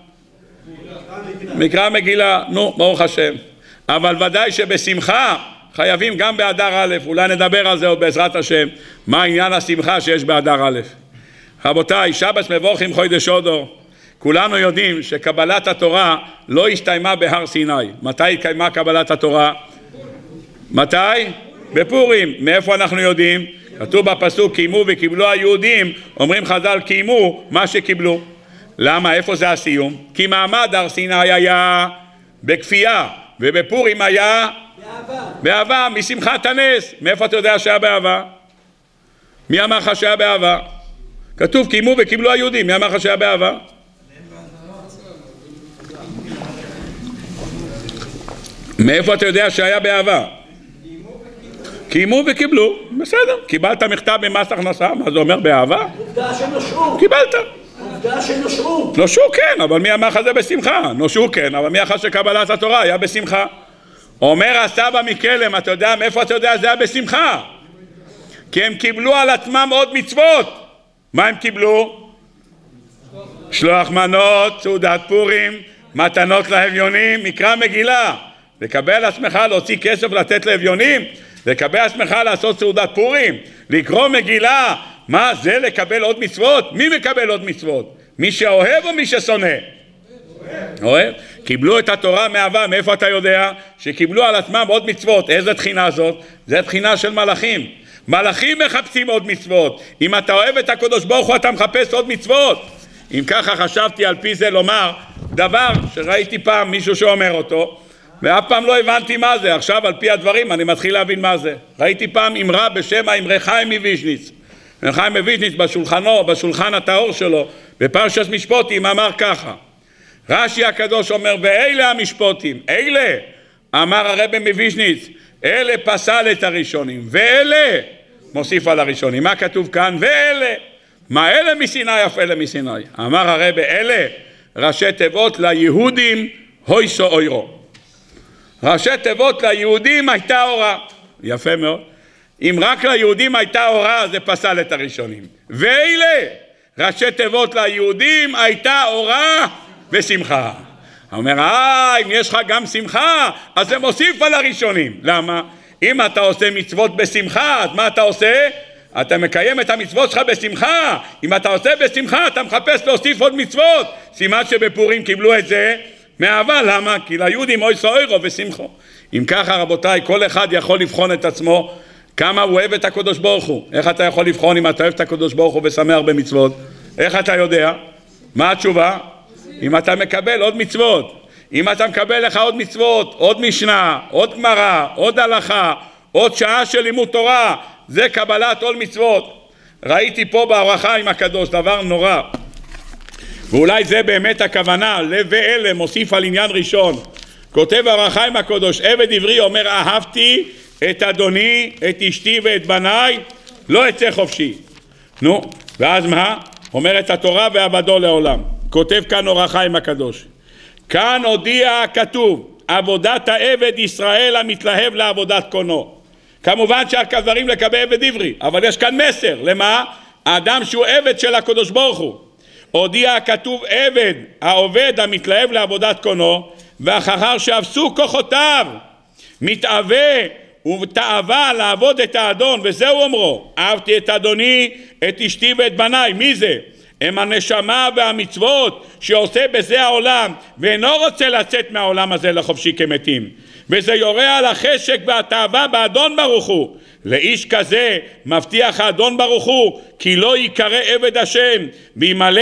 מקרא מגילה. נו, ברוך השם. אבל ודאי שבשמחה חייבים גם באדר א'. אולי נדבר על זה עוד בעזרת השם, מה עניין השמחה שיש באדר א'. רבותיי, שבת מבורכים חודש אדר. כולנו יודעים שקבלת התורה לא הסתיימה בהר סיני. מתי התקיימה קבלת התורה? מתי? בפורים. מאיפה אנחנו יודעים? כתוב בפסוק קיימו וקיבלו היהודים, אומרים חז"ל קיימו מה שקיבלו. למה? איפה זה הסיום? כי מעמד הר סיני היה בכפייה, ובפורים היה באהבה, משמחת הנס. מאיפה אתה יודע שהיה באהבה? מי אמר לך שהיה באהבה? כתוב קיימו וקיבלו היהודים, מי אמר לך שהיה באהבה? מאיפה אתה יודע שהיה באהבה? קיימו וקיבלו. בסדר, קיבלת מכתב ממס הכנסה, מה זה אומר באהבה? עובדה שנושרו. קיבלת. עובדה שנושרו. נושרו כן, אבל מי אמר לך זה בשמחה? נושרו כן, אבל מי אמר שקבלת התורה היה בשמחה? אומר הסבא מקלם, אתה יודע מאיפה אתה יודע זה היה בשמחה? כי הם קיבלו על עצמם עוד מצוות. מה הם קיבלו? שלוח מנות, סעודת פורים, מתנות לאביונים, מקרא מגילה. לקבל עצמך להוציא כסף לתת לאביונים, לקבל עצמך לעשות סעודת פורים, לקרוא מגילה. מה זה לקבל עוד מצוות? מי מקבל עוד מצוות? מי שאוהב או מי ששונא? אוהב. קיבלו את התורה מאהבה. מאיפה אתה יודע? שקיבלו על עצמם עוד מצוות. איזה תחינה זאת? זה תחינה של מלאכים. מלאכים מחפשים עוד מצוות. אם אתה אוהב את הקדוש ברוך הוא אתה מחפש עוד מצוות. אם ככה חשבתי על פי זה לומר דבר שראיתי פעם מישהו שאומר אותו ואף פעם לא הבנתי מה זה. עכשיו על פי הדברים אני מתחיל להבין מה זה. ראיתי פעם אמרה בשם האמרי חיים מוויז'ניץ. חיים מוויז'ניץ בשולחן הטהור שלו בפרשת משפטים אמר ככה. רש"י הקדוש אומר ואלה המשפטים, אלה אמר הרב מוויז'ניץ, אלה פסל את הראשונים ואלה מוסיף על הראשונים. מה כתוב כאן? ואלה. מה אלה מסיני אף אלה מסיני? אמר הרב אלה ראשי תיבות ליהודים הויסו אוירו. ראשי תיבות ליהודים הייתה אורה. יפה מאוד. אם רק ליהודים הייתה אורה זה פסל את הראשונים. ואלה ראשי תיבות ליהודים הייתה אורה ושמחה. אומר אם יש לך גם שמחה אז זה מוסיף על הראשונים. למה? אם אתה עושה מצוות בשמחה אז מה אתה עושה? אתה מקיים את המצוות שלך בשמחה. אם אתה עושה בשמחה אתה מחפש להוסיף עוד מצוות. סימן שבפורים קיבלו את זה מאהבה. למה? כי ליהודים אוי סוירו ושמחו. אם ככה רבותיי, כל אחד יכול לבחון את עצמו כמה הוא אוהב את הקדוש ברוך הוא. איך אתה יכול לבחון אם אתה אוהב את הקדוש ברוך הוא ושמח במצוות? איך אתה יודע? מה התשובה? אם אתה מקבל עוד מצוות. אם אתה מקבל לך עוד מצוות, עוד משנה, עוד גמרא, עוד הלכה, עוד שעה של לימוד תורה, זה קבלת עוד מצוות. ראיתי פה באור החיים הקדוש דבר נורא, ואולי זה באמת הכוונה. לב ואלה מוסיף על עניין ראשון. כותב האור החיים הקדוש, עבד עברי אומר אהבתי את אדוני, את אשתי ואת בניי, לא אצא חופשי. נו, ואז מה? אומרת התורה ועבדו לעולם. כותב כאן אור החיים הקדוש. כאן הודיע הכתוב, עבודת העבד ישראל המתלהב לעבודת קונו. כמובן שהדברים לקבל עבד עברי, אבל יש כאן מסר. למה? האדם שהוא עבד של הקדוש ברוך הוא. הודיע הכתוב עבד, העובד המתלהב לעבודת קונו, ואחר שאפסו כוחותיו, מתאווה ותאווה לעבוד את האדון, וזהו אומרו, אהבתי את אדוני, את אשתי ואת בניי. מי זה? הם הנשמה והמצוות שעושה בזה העולם, ואינו רוצה לצאת מהעולם הזה לחופשי כמתים. וזה יורה על החשק והתאווה באדון ברוך הוא. לאיש כזה מבטיח האדון ברוך הוא, כי לא יקרא עבד השם, וימלא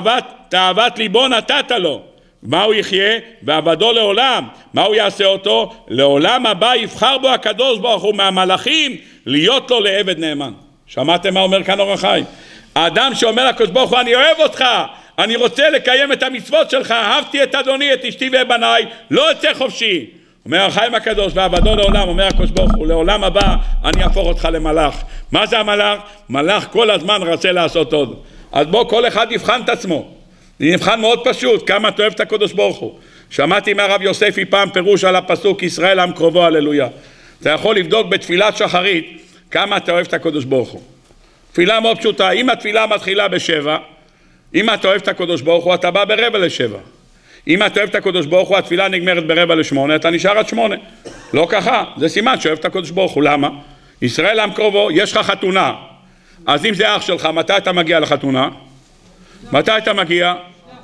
תאוות ליבו נתת לו. מה הוא יחיה? ועבדו לעולם. מה הוא יעשה אותו? לעולם הבא יבחר בו הקדוש ברוך הוא מהמלאכים להיות לו לעבד נאמן. שמעתם מה אומר כאן אור החיים? האדם שאומר לקדוש ברוך הוא, אני אוהב אותך, אני רוצה לקיים את המצוות שלך, אהבתי את אדוני, את אשתי ובניי, לא אצא חופשי. אומר החיים הקדוש, ועבדו לעולם, אומר הקדוש ברוך הוא, לעולם הבא אני אהפוך אותך למלאך. מה זה המלאך? מלאך כל הזמן רצה לעשות עוד. אז בוא כל אחד יבחן את עצמו. זה נבחן מאוד פשוט, כמה אתה אוהב את הקדוש ברוך הוא. שמעתי מהרב יוספי פעם פירוש על הפסוק ישראל עם קרובו הללויה. אתה יכול לבדוק בתפילת שחרית כמה אתה אוהב את הקדוש ברוך הוא. תפילה מאוד פשוטה, אם התפילה מתחילה ב7, אם אתה אוהב את הקדוש ברוך הוא אתה בא ב6:45. אם אתה אוהב את הקדוש ברוך הוא התפילה נגמרת ב7:45, אתה נשאר עד 8. לא ככה, זה סימן שאוהב את הקדוש ברוך הוא. למה? ישראל עם קרובו, יש לך חתונה, אז אם זה אח שלך, מתי אתה מגיע לחתונה? מתי אתה מגיע?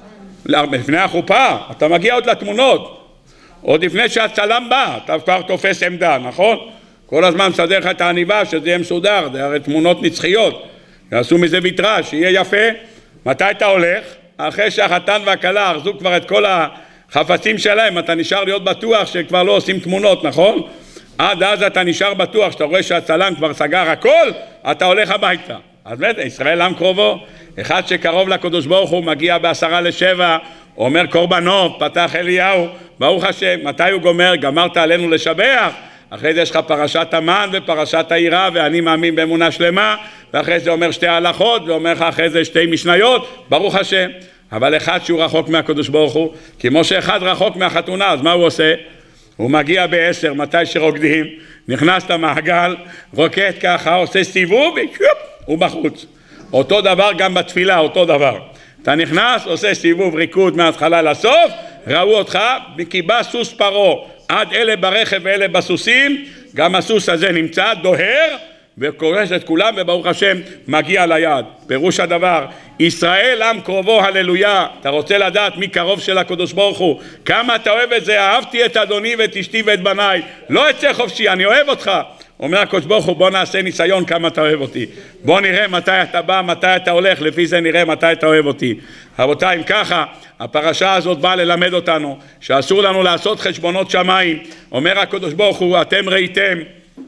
לפני החופה, אתה מגיע עוד לתמונות, עוד לפני שהצלם בא, אתה כבר תופס עמדה, נכון? כל הזמן מסדר לך את העניבה שזה יהיה מסודר, זה הרי תמונות נצחיות, יעשו מזה ויטראז' שיהיה יפה. מתי אתה הולך? אחרי שהחתן והכלה ארזו כבר את כל החפצים שלהם, אתה נשאר להיות בטוח שכבר לא עושים תמונות, נכון? עד אז אתה נשאר בטוח, שאתה רואה שהצלם כבר סגר הכל, אתה הולך הביתה. אז באמת, ישראל עם קרובו, אחד שקרוב לקדוש ברוך הוא מגיע ב6:50, אומר קורבנות, פתח אליהו, ברוך השם. מתי הוא גומר? גמרת עלינו לשבח. אחרי זה יש לך פרשת המן ופרשת העירה ואני מאמין באמונה שלמה, ואחרי זה אומר 2 הלכות, ואומר לך אחרי זה 2 משניות, ברוך השם. אבל אחד שהוא רחוק מהקדוש ברוך הוא, כמו שאחד רחוק מהחתונה, אז מה הוא עושה? הוא מגיע ב10, מתי שרוקדים, נכנס למעגל, רוקד ככה, עושה סיבוב, ושופ, הוא בחוץ. אותו דבר גם בתפילה, אותו דבר. אתה נכנס, עושה סיבוב ריקוד מההתחלה לסוף, ראו אותך, וקיבה סוס פרו, עד אלה ברכב ואלה בסוסים, גם הסוס הזה נמצא, דוהר, וקורש את כולם, וברוך השם מגיע ליד. פירוש הדבר, ישראל עם קרובו הללויה. אתה רוצה לדעת מי קרוב של הקדוש ברוך הוא, כמה אתה אוהב את זה, אהבתי את אדוני ואת אשתי ואת בניי, לא אצא חופשי, אני אוהב אותך. אומר הקדוש ברוך הוא, בוא נעשה ניסיון כמה אתה אוהב אותי, בוא נראה מתי אתה בא, מתי אתה הולך, לפי זה נראה מתי אתה אוהב אותי. רבותיי, אם ככה, הפרשה הזאת באה ללמד אותנו שאסור לנו לעשות חשבונות שמיים. אומר הקדוש ברוך הוא, אתם ראיתם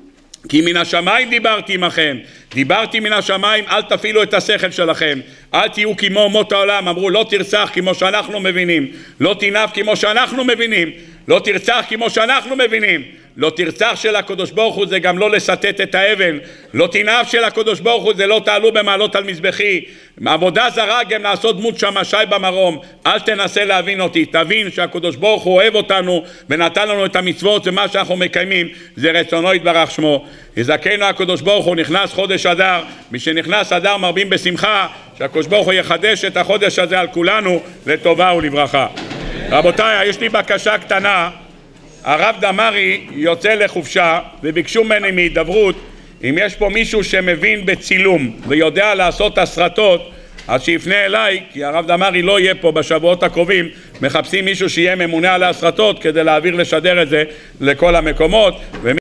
כי מן השמיים דיברתי עמכם, דיברתי מן השמיים, אל תפעילו את השכל שלכם, אל תהיו כמו אומות העולם. אמרו לא תרצח כמו שאנחנו מבינים, לא תנאף כמו שאנחנו מבינים, לא תרצח כמו שאנחנו מבינים. לא תרצח של הקדוש ברוך הוא זה גם לא לסטט את האבן, לא תנאף של הקדוש ברוך הוא זה לא תעלו במעלות על מזבחי. עבודה זרה גם לעשות דמות שמשי במרום. אל תנסה להבין אותי, תבין שהקדוש ברוך הוא אוהב אותנו ונתן לנו את המצוות, ומה שאנחנו מקיימים זה רצונו יתברך שמו. יזכנו הקדוש ברוך הוא. נכנס חודש אדר, משנכנס אדר מרבים בשמחה, שהקדוש ברוך הוא יחדש את החודש הזה על כולנו לטובה ולברכה. רבותיי, יש לי בקשה קטנה. הרב דמרי יוצא לחופשה וביקשו ממני מהידברות אם יש פה מישהו שמבין בצילום ויודע לעשות הסרטות, אז שיפנה אליי, כי הרב דמרי לא יהיה פה בשבועות הקרובים, מחפשים מישהו שיהיה ממונה על הסרטות כדי להעביר לשדר את זה לכל המקומות.